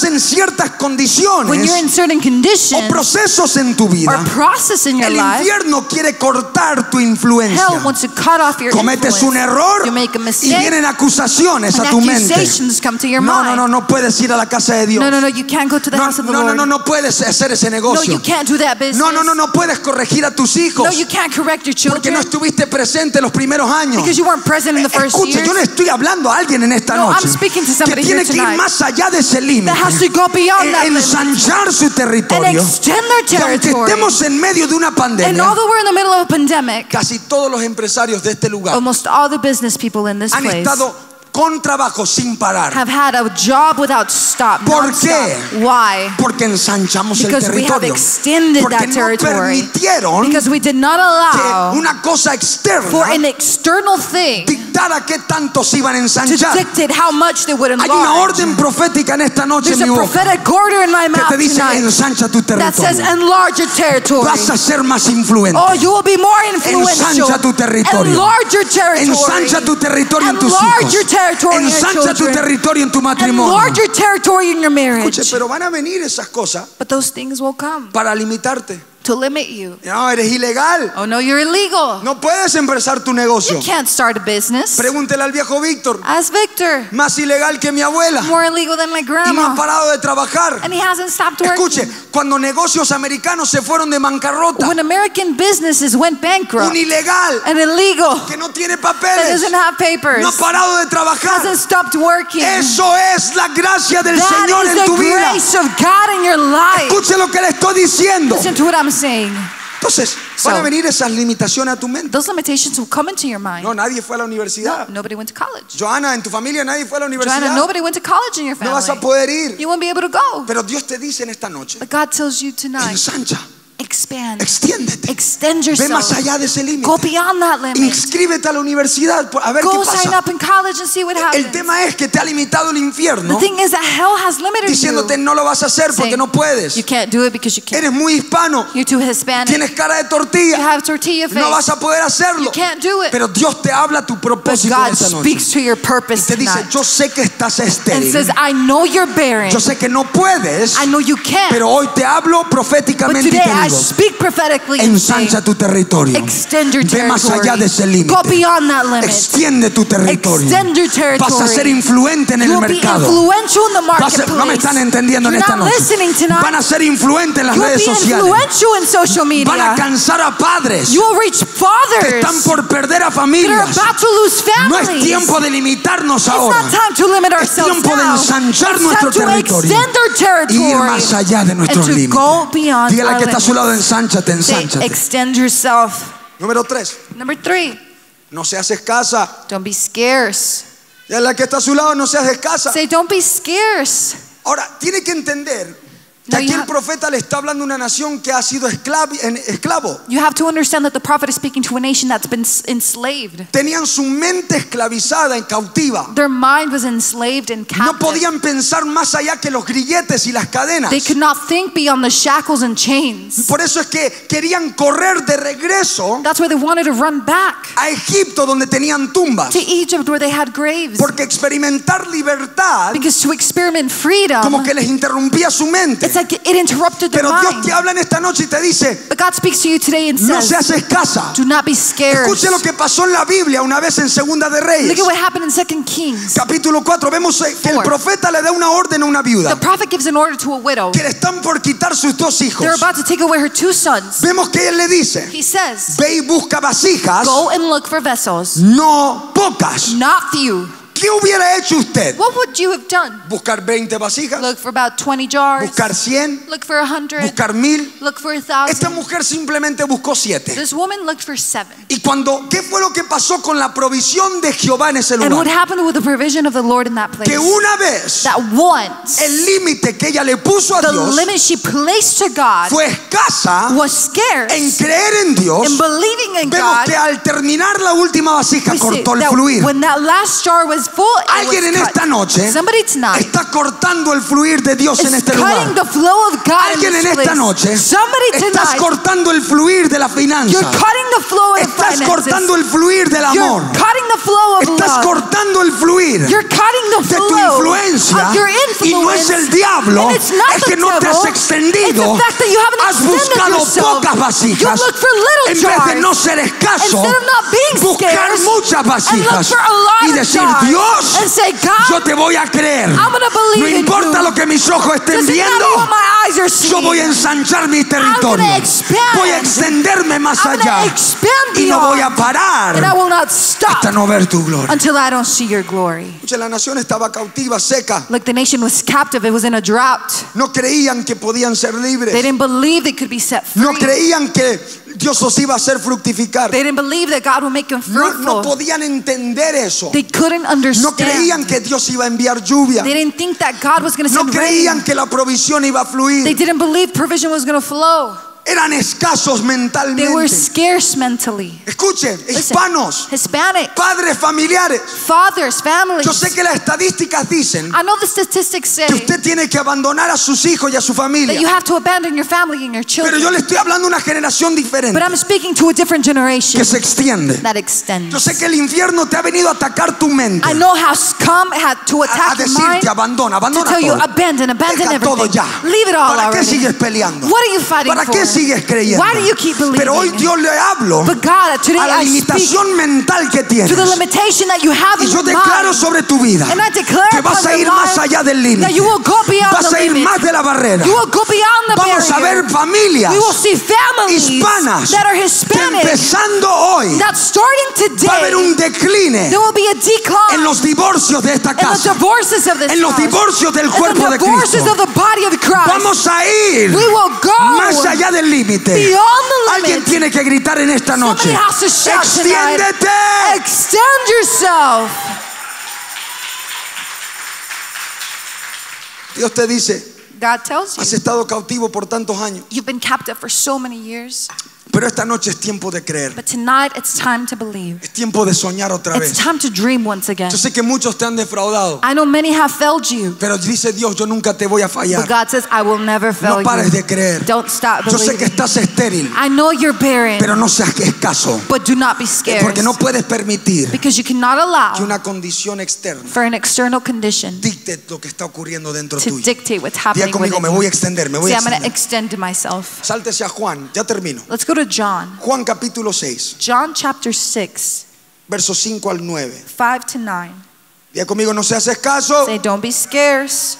ciertas when you're condiciones in certain o conditions procesos en tu or vida, process in your el life, infierno quiere cortar tu influencia. hell wants to cut off your Cometes influence. un error You make a y mistake, vienen acusaciones and a tu mente. accusations come to your No, mind. no, no, no puedes ir a la casa de Dios. No, no, no, you can't go to the No, house of the no, no, Lord. no, no puedes hacer ese No, negocio. you can't do that business. No, no, no, no puedes corregir a tus hijos No, you can't correct your porque children no estuviste presente los primeros años. because you weren't present in the first Escucha, years. yo le estoy hablando a alguien en esta No, noche I'm speaking to que somebody tiene here que ir tonight más allá de ese límite, that has to go beyond that en- limit ensanchar su and territorio. extend their Que aunque territory. estemos en medio de una And pandemia, although we're in the middle of a pandemic, casi todos los empresarios de este lugar almost all the business people in this han place estado con trabajo sin parar. have had a job without stop. ¿Por non-stop. qué? Why? Porque ensanchamos el Because we have territorio. extended Porque that no territory. permitieron Because we did not que allow una cosa for externa an external thing dictara qué tanto se iban a to ensanchar. dictate how much they would Hay una enlarge. orden profética en esta noche There's en a mi boca prophetic order in my que mouth te dice tonight ensancha tu that says territorio. enlarge your territory. Vas a ser más influente. Oh, you will be more influential. Ensancha tu territorio. Enlarge your territory. Ensancha tu territorio en tus Enlarge hijos. your territory in your Ensancha tu children. territorio en tu matrimonio. Enlarge your territory in your marriage. Escuche, pero van a venir esas cosas But those things will come para limitarte. to limit you. No, eres ilegal. Oh no, you're illegal. No puedes empezar tu negocio. You can't start a business. Pregúntele al viejo Víctor. As Victor, Más ilegal que mi abuela. more illegal than my Y no ha grandma. parado de trabajar. And he hasn't stopped working. Escuche, cuando negocios americanos se fueron de bancarrota, When American businesses went bankrupt, un ilegal an illegal que no tiene that papeles doesn't have papers, no ha parado de trabajar. hasn't stopped working. Eso es la gracia del That Señor is en the tu vida. grace of God in your life. Escuche lo que le estoy diciendo. Listen to what I'm saying. Entonces, So- van a venir esas limitaciones a tu mente. Those limitations will come into your mind. No, nadie fue a la No, universidad. nobody went to college. Joana, en tu familia nadie fue a la universidad. Joanna, nobody went to college in your No vas a family. poder ir. You won't be able to go. Pero Dios te dice en esta noche, But God tells you tonight, ensancha, expand, extiéndete, extend ve yourself, más allá de ese límite. go beyond that limit. Inscríbete a la universidad a ver qué Go sign pasa. up in college and see what happens. El tema es que te ha limitado el The infierno thing is that hell has limited diciéndote you. no lo vas a hacer porque Saying, no puedes. You can't do it because you can't. Eres muy hispano, You're too Hispanic. tienes cara de You tortilla, have tortilla face. no vas a poder hacerlo. You can't do it. Pero Dios te habla tu But propósito God esta noche. speaks to your purpose Te dice, tonight yo sé que estás and estéril, says, I know you're barren. yo sé que no puedes, I know you can't. pero hoy te hablo But proféticamente y today te I digo, speak prophetically and say, ensancha tu territorio, extend your ve más territory. allá de ese límite, Go beyond that limit. extiende tu territorio, Extend your territory. vas a ser influente en el You will be mercado. influential in the Vas a- marketplace. no me están entendiendo en You're esta not noche. listening tonight. Van a ser influentes en las You'll redes be sociales. influential in social media. Van a cansar a padres You will reach que fathers están por perder a that are familias. about to lose No families. es tiempo de limitarnos It's ahora. not time to limit Es ourselves tiempo de now. ensanchar It's nuestro time to territorio. extend our territory Ir más allá de nuestros and to límites. go beyond Dígale our que está a su lado, limits. ensánchate, Say, ensánchate. extend yourself. Número tres, Number three, no seas escasa. don't be scarce. Dígale que está a su lado, no seas escasa. Say, don't be scarce. Ahora, tiene que entender que No, aquí you el have- profeta le está hablando a una nación que ha sido esclavi- en- esclavo. You have to understand that the prophet is speaking to a nation that's been s- enslaved. Tenían su mente esclavizada en cautiva. Their mind was enslaved and No captive. podían pensar más allá que los grilletes y las cadenas. They could not think beyond the shackles and chains. Por eso es que querían correr de regreso That's why they wanted to run back a Egipto, donde tenían tumbas. to Egypt where they had graves. Porque experimentar libertad Because to experiment freedom, como que les interrumpía su mente. it's like it interrupted their Pero Dios mind. te habla en esta noche y te dice, But God speaks to you today and no says, seas escasa. do not be scared. Escuche lo que pasó en la Biblia una vez en Segunda de Look Reyes. at what happened in Second Kings. Capítulo cuatro, vemos eh, que el Four. profeta le da una orden a una The viuda prophet gives an order to a widow. que le están por quitar sus dos hijos. They're about to take away her two sons. Vemos que él le dice, He says, ve y busca vasijas, go and look for vessels, no pocas. not few. ¿Qué hubiera hecho usted? What would you have done? ¿Buscar veinte vasijas? Look for about twenty jars. ¿Buscar cien? Look for a hundred. ¿Buscar mil? Look for a Esta thousand. mujer simplemente buscó siete. This woman looked for seven. Y cuando, ¿qué fue lo que pasó con la provisión de Jehová en ese And what lugar? happened with the provision of the Lord in that place? Que una vez That once el límite que ella le puso a the Dios limit she placed to God fue escasa was scarce. en creer en Dios, In believing in vemos God, que al terminar la última vasija we see cortó el that fluir. when that last jar was full, it Alguien en was esta cut. noche Somebody tonight está cortando el fluir de Dios en is este cutting lugar. the flow of God in Alguien this en esta place. noche Somebody estás tonight, cortando el fluir de la finanza. you're cutting the flow of Estás finances. cortando el fluir del You're amor. cutting the flow of Estás love. cortando el fluir You're cutting the de tu flow influencia. of your Y no es influence. el diablo, And it's not es the que no te has devil. extendido. It's the fact that you haven't Has extended buscado yourself. pocas vasijas. You look for little En vez de jars. no ser escaso, Instead of not being buscar scarce, muchas and look vasijas for a lot y of decir, jars. Dios, And say, God, yo te voy a creer. I'm gonna believe No in importa you. lo que mis ojos estén Doesn't viendo, matter what my eyes are yo seeing. voy a ensanchar mi I'm territorio. gonna expand. Voy a extenderme más I'm allá. gonna expand Y no beyond. voy a parar And I will not stop hasta no ver tu gloria. until I don't see your glory. Escucha, la nación estaba cautiva, seca. Like the nation was captive, it was in a drought. No creían que podían ser They libres. didn't believe they could be set free. No creían que Dios los iba a hacer fructificar. They didn't believe that God would make them No, fruitful. no podían entender eso. They couldn't No understand. creían que Dios iba a enviar lluvia. They didn't think that God was going to No send creían rain. que la provisión iba a They fluir. didn't believe provision was going to flow. Eran escasos They were mentalmente. scarce mentally. Escuchen, Listen, hispanos, Hispanic, padres familiares. fathers, families. Yo sé que las estadísticas dicen I know the statistics say que usted tiene que abandonar a sus hijos y a su that you familia. have to abandon your family and your Pero children. yo le estoy hablando a una generación diferente But I'm speaking to a different generation que se extiende. that Yo extends. sé que el infierno te ha venido a atacar tu mente. I know how scum had to A, a attack your mind decirte abandona, to abandona tell you todo. abandon, abandon Deja todo everything. ya. Leave it all ¿Para qué already. sigues peleando? What are you fighting ¿Para for? qué sigues creyendo? Why do you keep believing? Pero hoy Dios le hablo But God, today a la I speak limitación mental que tienes. to the limitation that you have Y in yo your declaro mind. sobre tu vida And I declare que vas upon a ir your más life allá del that límite. you will go beyond Vas the a ir limit. más de la barrera. You will go beyond the Vamos a barrier. ver familias We will see families hispanas that are que Hispanic empezando hoy that starting va a haber today un decline there will be a decline en los divorcios de esta in the casa, divorces of this en los house, divorcios del in cuerpo the de divorces Cristo. of the body of Christ. Vamos a ir We will go más allá del límite. beyond the Alguien limit. tiene que gritar en esta Somebody noche: has to shout tonight. extiéndete. Extend yourself. Dios te dice: God tells has you estado cautivo por tantos años, you've been captive for so many years, pero esta noche es tiempo de creer. but tonight it's time to believe. Es tiempo de soñar otra It's vez. time to dream once again. Yo sé que muchos te han defraudado, I know many have failed you, pero dice Dios: yo nunca te voy a but fallar. God says I will never fail No pares you. de creer. Don't stop Yo sé que believing. estás estéril, I know you're barren, pero no seas escaso, but do not be scared, porque no puedes permitir because you cannot que allow una condición externa for an external condition dicte lo que está ocurriendo dentro to tuyo. dictate what's Diga happening conmigo: me within voy a you. extender, me voy See, a I'm going to extender. extend myself. Sáltese a Juan, ya termino. Let's go to John. Juan capítulo seis, John chapter six, versos cinco al nueve. five to nine. Diga conmigo: no seas escaso. Say, don't be scarce.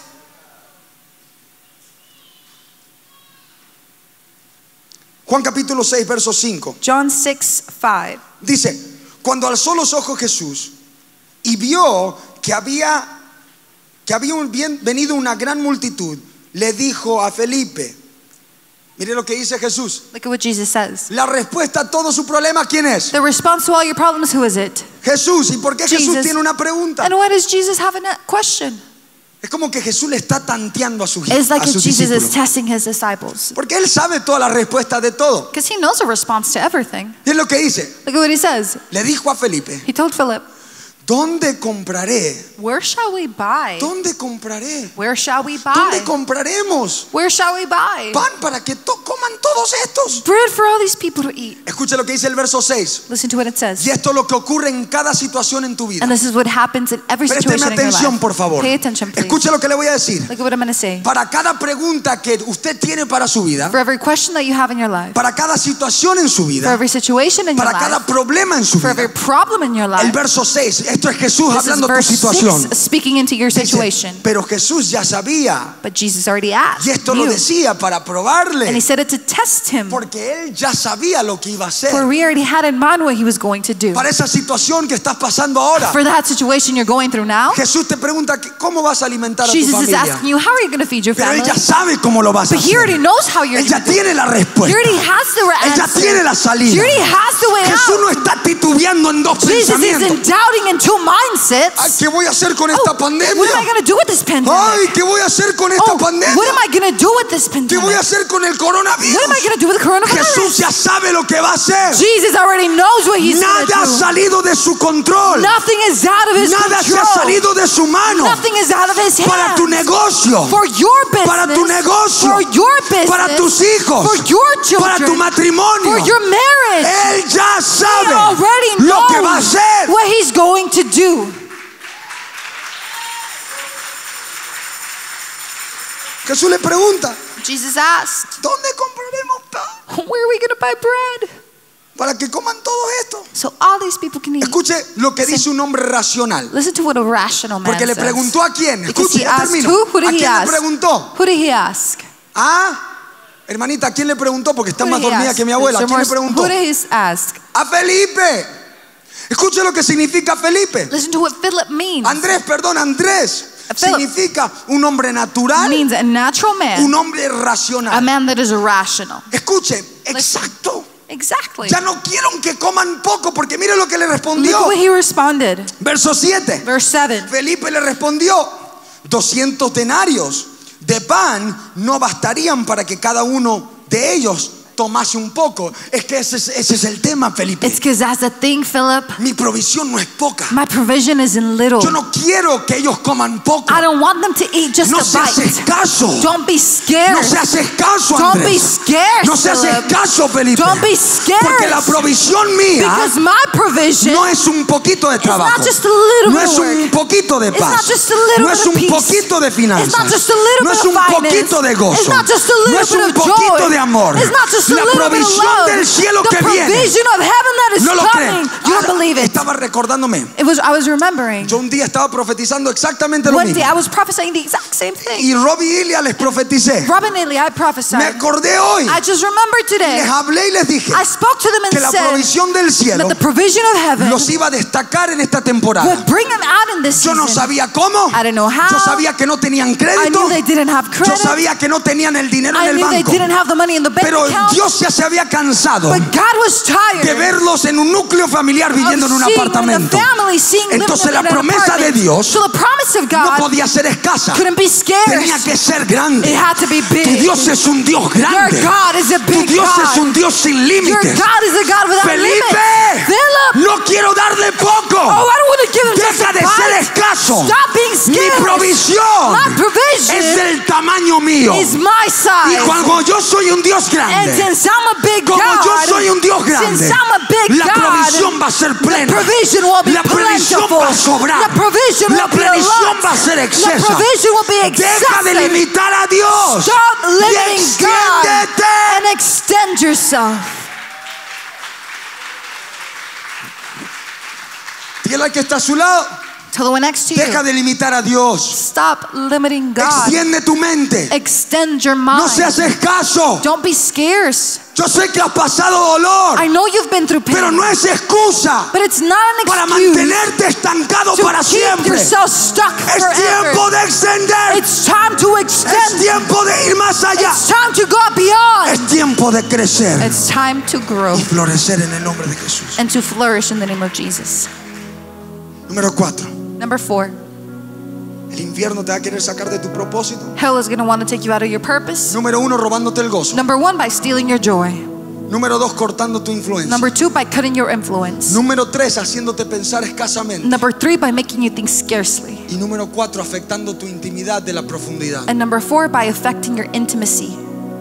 Juan capítulo seis, verso cinco. John six, five. Dice: cuando alzó los ojos Jesús y vio que había que había un bien- venido una gran multitud, le dijo a Felipe. Mire lo que dice Jesús. Look at what Jesus says. La respuesta a todo su problema, ¿quién es? The response to all your problems, who is it? Jesús. ¿Y por qué Jesús Jesus. tiene una pregunta? And why does Jesus have a question? Es como que Jesús le está tanteando a sus, It's like a if sus Jesus is discípulos, testing his disciples. porque él sabe toda la respuesta de todo. Because he knows a response to everything. Y es lo que dice. Look at what he says. Le dijo a Felipe: He told Philip, ¿dónde compraré? where shall we buy? ¿Dónde compraré? Where shall we ¿Dónde buy? compraremos Where shall we buy? pan para que to- coman todos estos? Bread for all these people to eat. Escucha lo que dice el verso seis. Listen to what it says. Y esto es lo que ocurre en cada situación en tu vida. And this is what happens in every Présteme situation in your atención, life. por favor. Pay attention, please. Escucha lo que le voy a decir. Look at what I'm going to say. Para cada pregunta que usted tiene para su vida, For every question that you have in your life, para cada situación en su for vida, every situation in your para cada life, problema en su for every vida. problem in your El life, verso seis, esto es Jesús this is hablando tu verse situación. six speaking into your Dice, situation. pero Jesús ya sabía, But Jesus already asked y esto lo you. decía para And he probarle, said it to test him. porque él ya sabía lo que iba a hacer. For we already had in mind what he was going to do. Para esa situación que estás pasando ahora, For that situation you're going through now, Jesús te pregunta: ¿cómo vas a alimentar a tu Jesus is familia? asking you, how are you going to feed your Pero family? él ya sabe cómo lo vas a But he already hacer. knows how you're Él ya going to do it. tiene la He respuesta. already has the Él ya answer. tiene la He salida. already has the way Jesús no out. está titubeando en dos Jesus pensamientos. isn't doubting in two mindsets. Ay, ¿qué voy a hacer con esta Oh, pandemia? what am I going to do with this pandemic? Ay, ¿qué voy a hacer con esta Oh, pandemia? what am I going to do with this ¿Qué voy pandemic? a hacer con el coronavirus? What am I going to do with the coronavirus? Jesús ya sabe lo que va a hacer. Jesus already knows what he's going Nada ha to do. salido de su control. Nothing is out of his Nada se ha control. salido de su mano. Nothing is out of his hands. Para tu negocio, For your business. para tu negocio, For your business. para tus hijos, For your children. para tu matrimonio. For your marriage. Él ya He sabe already lo que va a knows hacer. what he's going to do. Jesús le pregunta, Jesus asked, ¿dónde compraremos pan where are we going to buy bread? para que coman todo esto? So all these people can eat. Escuche lo que dice un hombre racional. Listen to what a rational man Porque le says. preguntó a quién. Because Escuche, he ya asked termino. who? Who ¿A did he quién le ask? preguntó? Who did he ask? Ah, hermanita, ¿a quién le preguntó? Porque está Who más did he dormida ask? que mi abuela. ¿A Mister quién le Morse, preguntó? Who did he ask? A Felipe. Escuche lo que significa Felipe. Listen to what Philip means. Andrés, perdón, Andrés. Philip. Significa un hombre It natural, means a natural man, un hombre a racional. man that is rational. Escuche, exacto. Exactly. Ya no quiero que coman poco, porque mire lo que le Look respondió. at what he responded. Verso siete. Verse seven. Felipe le respondió, doscientos denarios de pan no bastarían para que cada uno de ellos tomase un poco. Es que ese es, ese es el tema, Felipe. It's because that's the thing, Philip. Mi provisión no es poca. My provision is in little. Yo no quiero que ellos coman poco. I don't want them to eat just No a se hace bite. caso. Don't be scared. No se hace caso, Don't be Andrés. scared, No se hace Philip. caso, Felipe. Don't be scared. Porque la provisión mía Because my provision no es un poquito de is trabajo. not just a little No bit es of un work. poquito de It's paz. not just a little No es bit of un peace. poquito de It's finanzas. not just a little No bit es of un finance. poquito de gozo. It's not just a No little es bit un of poquito joy. de amor. It's not just a La little bit of provisión love. del cielo The que viene. provision of heaven that is No lo creen. coming. You don't Ah, believe it. Estaba recordándome. It was. I was remembering. Yo un día estaba profetizando exactamente lo One mismo. day I was prophesying the exact same thing. Y Robbie y Ilia les profeticé. Robin Ely, I Me prophesied. acordé hoy. I just remembered today. Les hablé y les dije I spoke to them que and la said provisión del cielo that the provision of heaven los iba a destacar en esta temporada. would bring them out in this Yo no season. sabía cómo. I didn't know how. Yo sabía que no tenían I crédito. knew they didn't have Yo credit. sabía que no tenían el dinero I en el knew they banco. didn't have the money in the bank Pero account. Dios ya se había cansado But God was tired de verlos en un núcleo familiar viviendo of en un seeing them in apartamento. the family, seeing them Entonces in la an promesa de apartment. Dios So the promise of no God podía ser escasa. couldn't be scarce. Tenía que ser grande. It had to be Tu big. Dios es un Dios Your grande. God is a Tu big Dios es God. un Dios sin Your límites. God is a God without Felipe, limits. Philip, no quiero darle poco. oh, I don't want to give him just Deja a de ser bite. escaso. Stop being Mi scared. provisión My provision es del tamaño mío. is my Y size. cuando yo soy un Dios And grande, since I'm a big como God, yo soy un Dios grande, since I'm a big la God, provisión va a ser the plena. provision will be La provisión plentiful. va a sobrar. The provision La will be a provisión lot. va a ser The excesa. provision will be Deja de excessive. limitar a Dios Stop y limiting God extiéndete. and extend yourself. Dígale al que está a su lado, Tell the one next to deja you. de limitar a Dios. Stop limiting God. Extiende tu mente. Extend your No mind. seas escaso. Don't be scarce. Yo sé que has pasado dolor, I know you've been through pain, pero no es excusa but it's not an para excuse mantenerte estancado to para keep siempre. yourself stuck Es tiempo forever. de extender. It's time to Es extend. tiempo de ir más allá. It's time to go beyond. Es tiempo de crecer It's time to grow y florecer en el nombre de Jesús. and to flourish in the name of Jesus. Número cuatro. Number four, El infierno te va a querer sacar de tu propósito. hell is going to want to take you out of your purpose. Número uno, robándote el gozo. Number one, by stealing your joy. Número dos, cortando tu influencia. Number two, by cutting your influence. Número tres, haciéndote pensar escasamente. Number three, by making you think scarcely. Y número cuatro, afectando tu intimidad de la profundidad. And number four, by affecting your intimacy.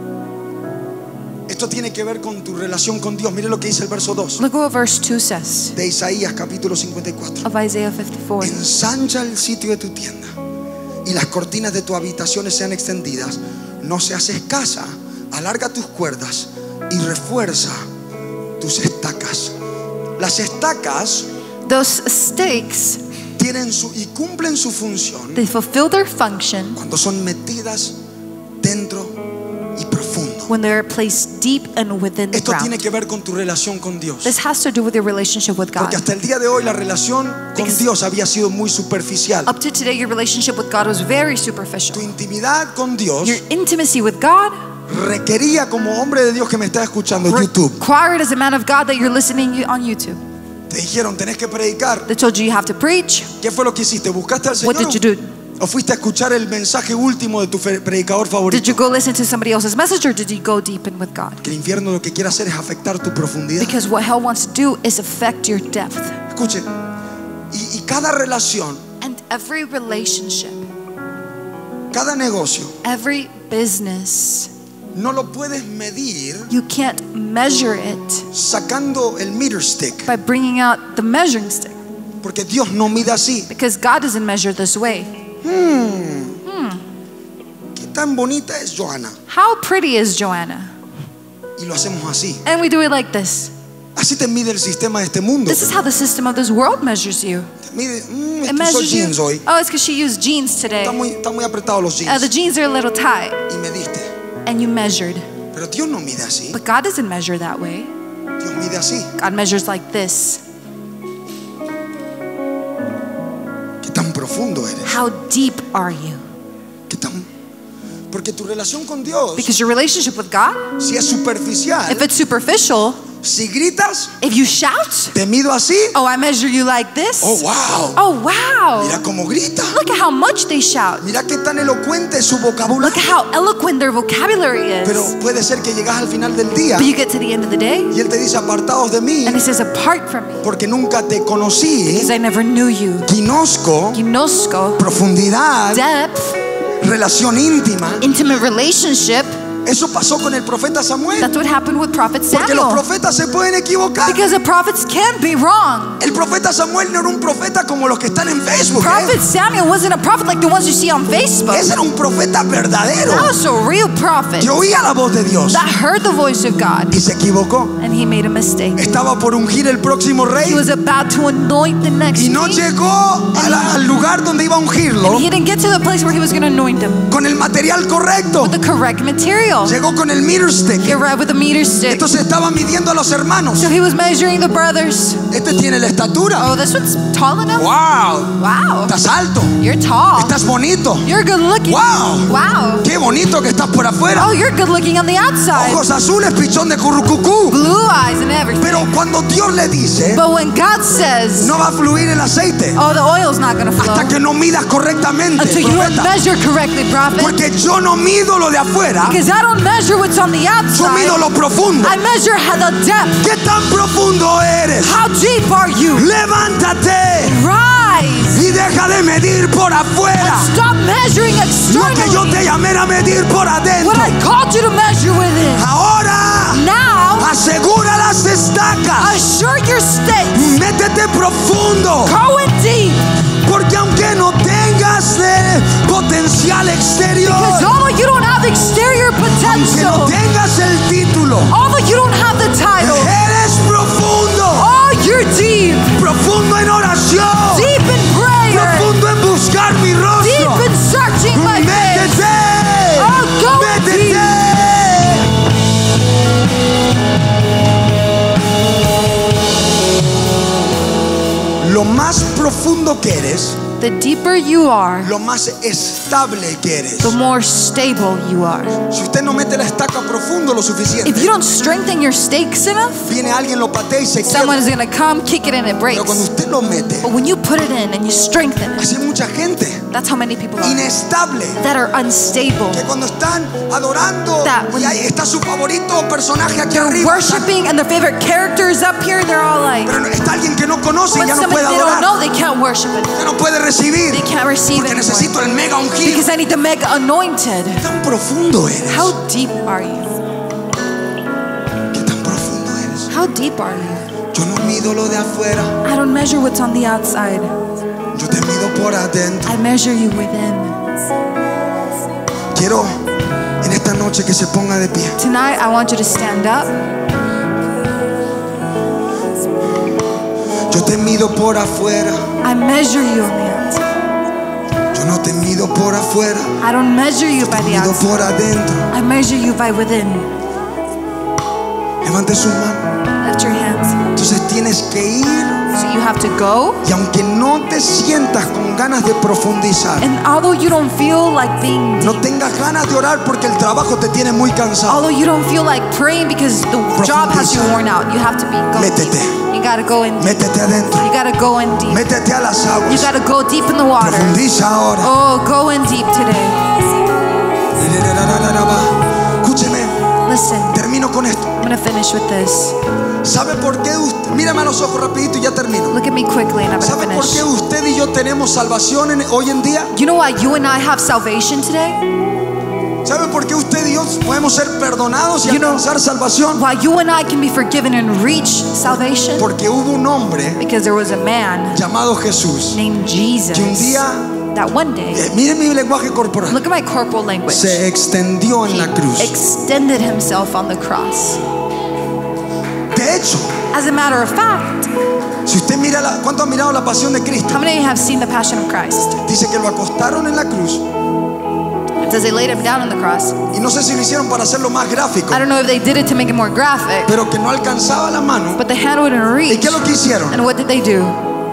Esto tiene que ver con tu relación con Dios. Mire lo que dice el verso dos Look what verse two says de Isaías capítulo cincuenta y cuatro. of Isaiah fifty-four. Ensancha el sitio de tu tienda y las cortinas de tus habitaciones sean extendidas. No seas escasa, alarga tus cuerdas y refuerza tus estacas. Las estacas Those stakes, tienen su y cumplen su función they fulfill their function cuando son metidas dentro y profundo. when they're placed deep and within the Esto tiene ground. que ver con tu relación con Dios. This has to do with your relationship with God. Porque hasta el día de hoy la relación con Because- Dios había sido muy superficial. Up to today, your relationship with God was very Tu superficial. intimidad con Dios Your intimacy with God requería, como hombre de Dios que me está escuchando en YouTube, required as a man of God that you're listening on YouTube. Te dijeron, tenés que predicar. They told you you have to preach. ¿Qué fue lo que hiciste? ¿Buscaste al What Señor? did you do? ¿O fuiste a escuchar el mensaje último de tu fe- predicador Did favorito? you go listen to somebody else's message, or did you go deep in with God? Que el infierno lo que quiere hacer es afectar tu profundidad. Because what hell wants to do is affect your depth. Escuche, y, y cada relación, And every relationship, cada negocio, every business, no lo puedes medir you can't measure it sacando el meter stick, by bringing out the measuring stick. porque Dios no mide así. Because God doesn't measure this way. ¿Qué tan bonita es Joana? How pretty is Joanna? Y lo hacemos así. And we do it like this. Así te mide el sistema de este mundo. This is how the system of this world measures you. Te mide, mm, It es que usó measures jeans you. hoy. Oh, it's because she used jeans today. Está muy, está muy apretados los Uh, jeans. the jeans are a little tight. Y mediste. And you measured. Pero Dios no mide así. But God doesn't measure that way. Dios mide así. God measures like this. ¿Qué tan profundo eres? How deep are you? ¿Qué tan? Porque tu relación con Dios, Because your relationship with God, si es superficial, if it's superficial, si gritas, if you shout, te mido así. oh, I measure you like this. Oh, wow. Oh, wow. Mira cómo grita. Look at how much they shout. Mira qué tan elocuente es su Look vocabulario. at how eloquent their vocabulary Pero is. puede ser que llegas al final del día But you get to the end of the day, y Él te dice, apartados de mí, and He says, apart from me, porque nunca te conocí. because I never knew you. Ginosko, Ginosko, profundidad, depth, relación íntima. intimate relationship. Eso pasó con el profeta Samuel. That's what happened with Prophet Porque los Samuel. profetas se pueden equivocar. Because the prophets can be wrong. El profeta Samuel no era un profeta como los que están en Facebook. Prophet ¿eh? Samuel wasn't a prophet like the ones you see on Facebook. Ese era un profeta verdadero That was a real prophet que oía la voz de Dios that heard the voice of God, y se equivocó. and he made a mistake. Estaba por ungir el próximo He rey was about to anoint the next y no king, llegó a la- al lugar donde iba a ungirlo and he didn't get to the place where he was going to anoint him con el material correcto. with the correct material. Llegó con el meter stick. He arrived with a meter stick. Entonces estaba midiendo a los hermanos. So he was measuring the brothers. Este tiene la estatura. Oh, this one's tall enough? Wow. Wow. Estás alto. You're tall. Estás bonito. You're good looking. Wow. Wow. Qué bonito que estás por afuera. Oh, you're good looking on the outside. Ojos azules, pichón de currucucú. Blue eyes and everything. Pero cuando Dios le dice, But when God says, no va a fluir el aceite oh, the oil's not going to flow hasta que no midas correctamente, until you don't profeta. measure correctly, prophet. Porque yo no mido lo de afuera, Because I don't measure what's on the yo outside. mido lo profundo. I measure how the depth. ¿Qué tan profundo eres? How deep are you? Levántate Rise. y deja de medir por afuera Stop measuring lo que yo externally. te llamé a medir por adentro. What I called you to measure within. Ahora Now, asegura las estacas. assure your stakes. Métete profundo, Go in deep. porque aunque no tengas el potencial exterior, Because although you don't have exterior que no potential, tengas el título, although you don't have the title, eres profundo, oh, you're deep. profundo en oración, Deep in prayer. profundo en buscar mi Deep rostro. in searching my face. Métete, Oh, go métete. Lo más profundo que eres, The deeper you are, lo más estable que eres. the more stable you are. Si usted no mete la estaca profundo lo If suficiente, you don't strengthen your stakes enough, viene alguien, lo patea y se someone quiebra. is going to come, kick it, and it Pero cuando breaks. usted lo mete, But when you put it in and you strengthen it, así hay mucha gente that's how many people are inestable, that are unstable. que cuando están adorando That when y ahí está su favorito personaje aquí arriba, Worshiping and their favorite characters up here, they're all like, pero está alguien que no conoce y when ya no somebody puede they don't adorar, know, they can't worship it. ya no puede recibir, They can't receive porque it anymore. necesito el mega ungido. Because I need the mega anointed. ¿Qué tan profundo eres? How deep are you? ¿Qué tan profundo eres? How deep are you? Yo no mido lo de afuera, I don't measure what's on the outside. yo te mido por adentro. I measure you within. Quiero en esta noche que se ponga de pie. Tonight, I want you to stand up. Yo te mido por afuera, I measure you on the outside. yo no te mido por afuera, I don't measure you by the mido outside. por adentro. I measure you by within. Levante sus manos. Lift your hands. Entonces tienes que ir, So you have to go. y aunque no te sientas con ganas de profundizar, And although you don't feel like being no deep, tengas ganas de orar porque el trabajo te tiene muy cansado, although you don't feel like praying because the job has you worn out, you have to be go métete. deep. You You gotta go in deep. Métete adentro. You gotta go in deep. Métete a las You aguas. gotta go deep in the water. Profundiza ahora. Oh, go in deep today. Escúcheme. Listen, Termino con esto. I'm gonna finish with this. ¿Sabe por qué usted? Mírame a los ojos rapidito y ya termino. Look at me quickly and I'm ¿Sabe gonna por qué finish. usted y yo tenemos salvación en- hoy en día? You know why you and I have salvation today? ¿Sabe por qué usted y yo podemos ser perdonados y You know- alcanzar salvación? Why you and I can be forgiven and reach salvation? Porque hubo un hombre Because there was a man llamado Jesús named Jesus que un día, that one day, eh, miren mi lenguaje corporal, look at my corporal language, se extendió en he la cruz. extended himself on the cross. De hecho, As a matter of fact, si usted mira la, ¿cuánto ha mirado la pasión de Cristo? how many have seen the Passion of Christ? Dice que lo acostaron en la cruz It says they laid him down on the cross. y no sé si lo hicieron para hacerlo más gráfico, I don't know if they did it to make it more graphic, pero que no alcanzaba la mano. but the hand wouldn't ¿Y reach. qué es lo que hicieron? And what did they do?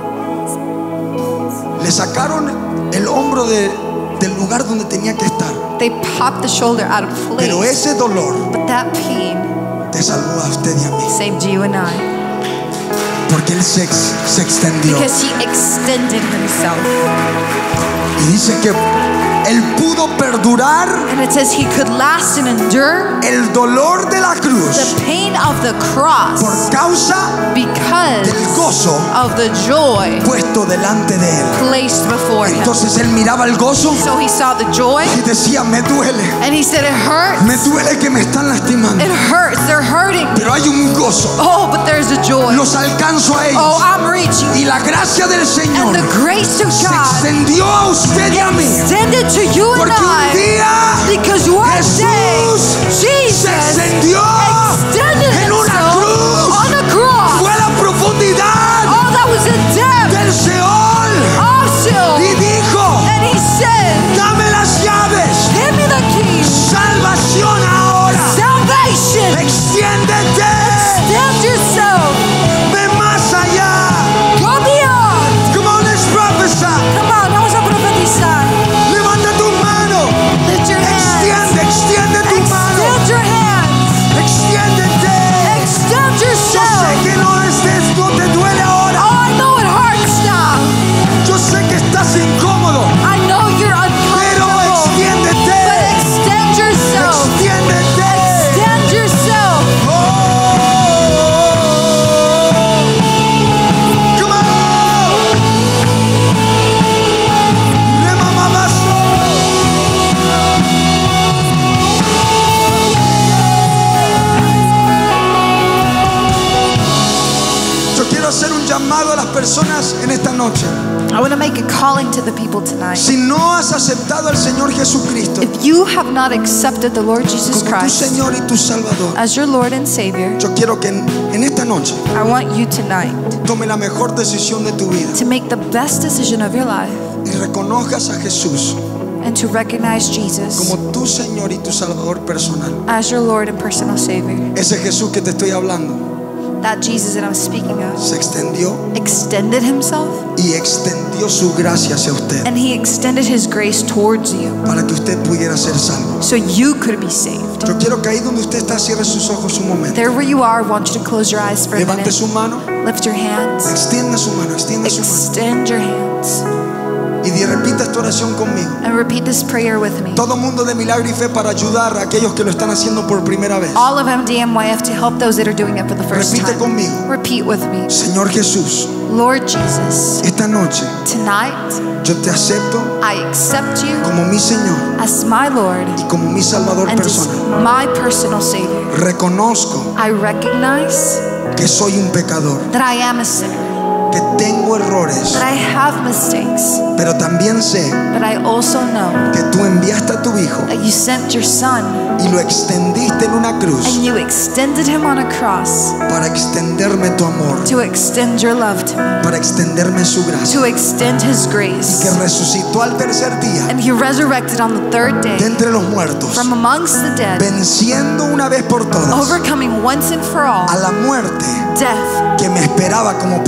Le sacaron el hombro de- del lugar donde tenía que estar. They popped the shoulder out of Pero place. ese dolor But that pain te salvó a usted y a mí, saved you and I. porque él se, ex- se extendió. Because he extended himself. Y dice que él pudo perdurar And it says he could last and endure el dolor de la cruz the pain of the cross por causa because del gozo of the joy puesto delante de él. placed before him. Entonces él miraba el gozo So he saw the joy y decía, me duele, and he said, it hurts. me duele que me están lastimando, It hurts. They're hurting me. pero hay un gozo. Oh, but there's a joy. Los alcanzo a ellos. Oh, I'm reaching. Y la gracia del Señor And the grace of se God extendió a usted y a mí. extended to you and Porque un I. día Because one Jesús day se Jesus extendió extended en una himself cruz. on a cross. Fue a la profundidad Oh, that was a depth del Seol also. y dijo, And he said, dame las llaves. give me the keys. Salvación ahora. Salvation. Extiéndete. Extend yourself. Ve más allá. Go beyond. Come on, let's prophesy. Come on, vamos a profetizar. Levanta tu mano. Lift your hands. Extiende, extiende tu mano. Extend your hands. Extiéndete. Extend Yo yourself. sé que no, estés, no te duele ahora. Oh, I know it hurts now. Yo sé que estás incómodo. I know you're Pero uncomfortable. extiéndete. But extend yourself. Extiéndete. Extend yourself. Oh. Come on. Remamabaso. Yo quiero hacer un llamado a las personas en esta noche. I want to make a calling to the people tonight. Si no has aceptado al Señor Jesucristo If you have not accepted the Lord Jesus como tu Christ Señor y tu Salvador, as your Lord and Savior, yo quiero que en, en esta noche I want you tonight tome la mejor decisión de tu vida to make the best decision of your life y reconozcas a Jesús and to recognize Jesus como tu Señor y tu Salvador personal. as your Lord and personal Savior. Ese Jesús que te estoy hablando That Jesus that I'm speaking of se extendió extended himself y extendió su gracia hacia usted and he extended his grace towards you para que usted pudiera ser salvo. so you could be saved. Yo quiero que ahí donde usted está cierre sus ojos un momento. There where you are, I want you to close your eyes for a Levante minute. su mano, Lift your hands. extienda su mano, extienda su mano Extend your hands. y di- repita esta oración conmigo. And repeat this prayer with me. Todo mundo de milagro y fe para ayudar a aquellos que lo están haciendo por primera vez. All of M D M Y F to help those that are doing it for the first Repite time. conmigo. Repeat with me. Señor Jesús, Lord Jesus, esta noche tonight yo te acepto I accept you como mi Señor as my Lord y como mi Salvador and as personal. my personal Savior. Reconozco I recognize que soy un pecador, that I am a sinner, que tengo errores, that I have mistakes, pero también sé but I also know que tú enviaste a tu Hijo that you sent your Son y lo extendiste en una cruz and you extended him on a cross para extenderme tu amor, to extend your love to me, para extenderme su gracia, to extend his que grace. resucitó al tercer día And he resurrected on the third de day entre los muertos, from amongst the dead, venciendo una vez por todas overcoming once and for all a la muerte death que me esperaba como pecador. that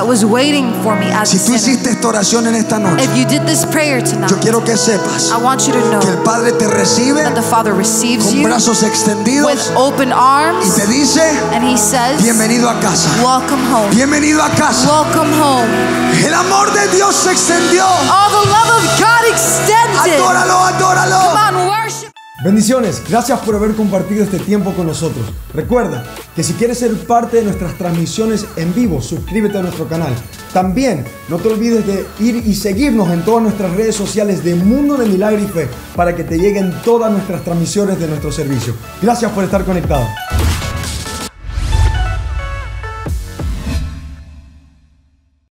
was waiting for me as Si a tú sinner. hiciste esta oración en esta noche, If you did this prayer tonight, yo quiero que sepas I want you to know que el Padre te recibe that the Father receives con you brazos with extendidos open y arms, te dice, and He says, bienvenido a casa, welcome home. bienvenido a casa. Welcome home. El amor de Dios se extendió. All the love of God extended. Adóralo, adóralo. Come on, worship. Bendiciones, gracias por haber compartido este tiempo con nosotros. Recuerda que si quieres ser parte de nuestras transmisiones en vivo, suscríbete a nuestro canal. También no te olvides de ir y seguirnos en todas nuestras redes sociales de Mundo de Milagro y Fe para que te lleguen todas nuestras transmisiones de nuestro servicio. Gracias por estar conectado.